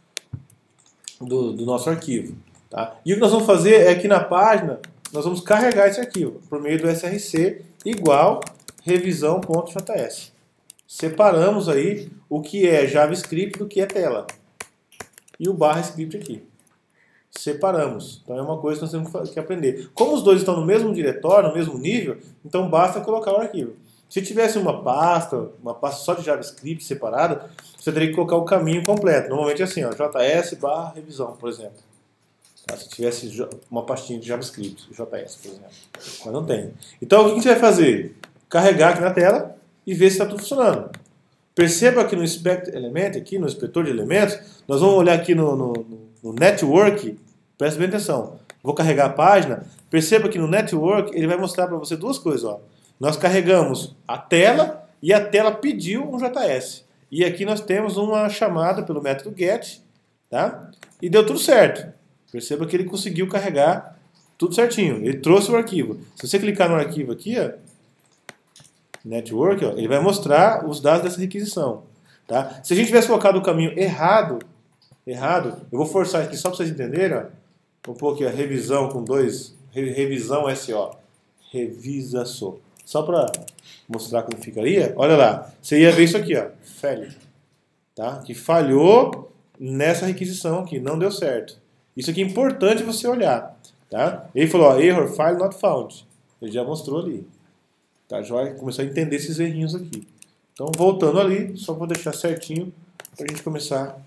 do, do nosso arquivo. Tá? E o que nós vamos fazer é aqui na página, nós vamos carregar esse arquivo por meio do src igual revisão.js. Separamos aí o que é JavaScript do que é tela. E o barra script aqui. Separamos. Então é uma coisa que nós temos que aprender. Como os dois estão no mesmo diretório, no mesmo nível, então basta colocar o arquivo. Se tivesse uma pasta, uma pasta só de JavaScript separada, você teria que colocar o caminho completo. Normalmente é assim, ó, js barra revisão, por exemplo. Tá? Se tivesse uma pastinha de JavaScript, J S, por exemplo. Mas não tem. Então o que a gente vai fazer? Carregar aqui na tela e ver se está tudo funcionando. Perceba que no Inspect Element, aqui no inspetor de elementos, nós vamos olhar aqui no, no, no Network, presta bem atenção. Vou carregar a página, perceba que no Network ele vai mostrar para você duas coisas. Ó. Nós carregamos a tela e a tela pediu um J S. E aqui nós temos uma chamada pelo método get, tá? E deu tudo certo. Perceba que ele conseguiu carregar tudo certinho. Ele trouxe o arquivo. Se você clicar no arquivo aqui, ó, Network, ó, ele vai mostrar os dados dessa requisição. Tá? Se a gente tivesse colocado o caminho errado, errado, eu vou forçar aqui só para vocês entenderem. Ó, vou pôr aqui a revisão com dois, revisão S O, revisa só. Só para mostrar como ficaria, olha lá, você ia ver isso aqui, ó, failure, tá? Que falhou nessa requisição aqui, não deu certo. Isso aqui é importante você olhar, tá? Ele falou, ó, error, file not found. Ele já mostrou ali. Tá, já começou a entender esses errinhos aqui. Então, voltando ali, só vou deixar certinho para a gente começar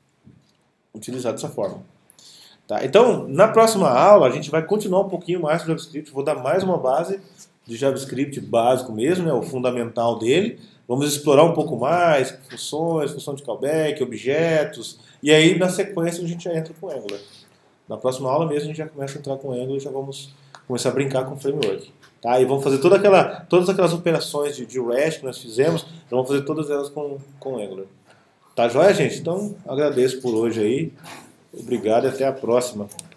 a utilizar dessa forma. Tá? Então, na próxima aula, a gente vai continuar um pouquinho mais com o JavaScript. Vou dar mais uma base de JavaScript básico mesmo, né, o fundamental dele. Vamos explorar um pouco mais, funções, função de callback, objetos. E aí, na sequência, a gente já entra com Angular. Na próxima aula mesmo, a gente já começa a entrar com Angular e já vamos começar a brincar com o framework. Tá? E vamos fazer toda aquela, todas aquelas operações de, de REST que nós fizemos, vamos fazer todas elas com, com Angular. Tá joia, gente? Então, agradeço por hoje aí. Obrigado e até a próxima.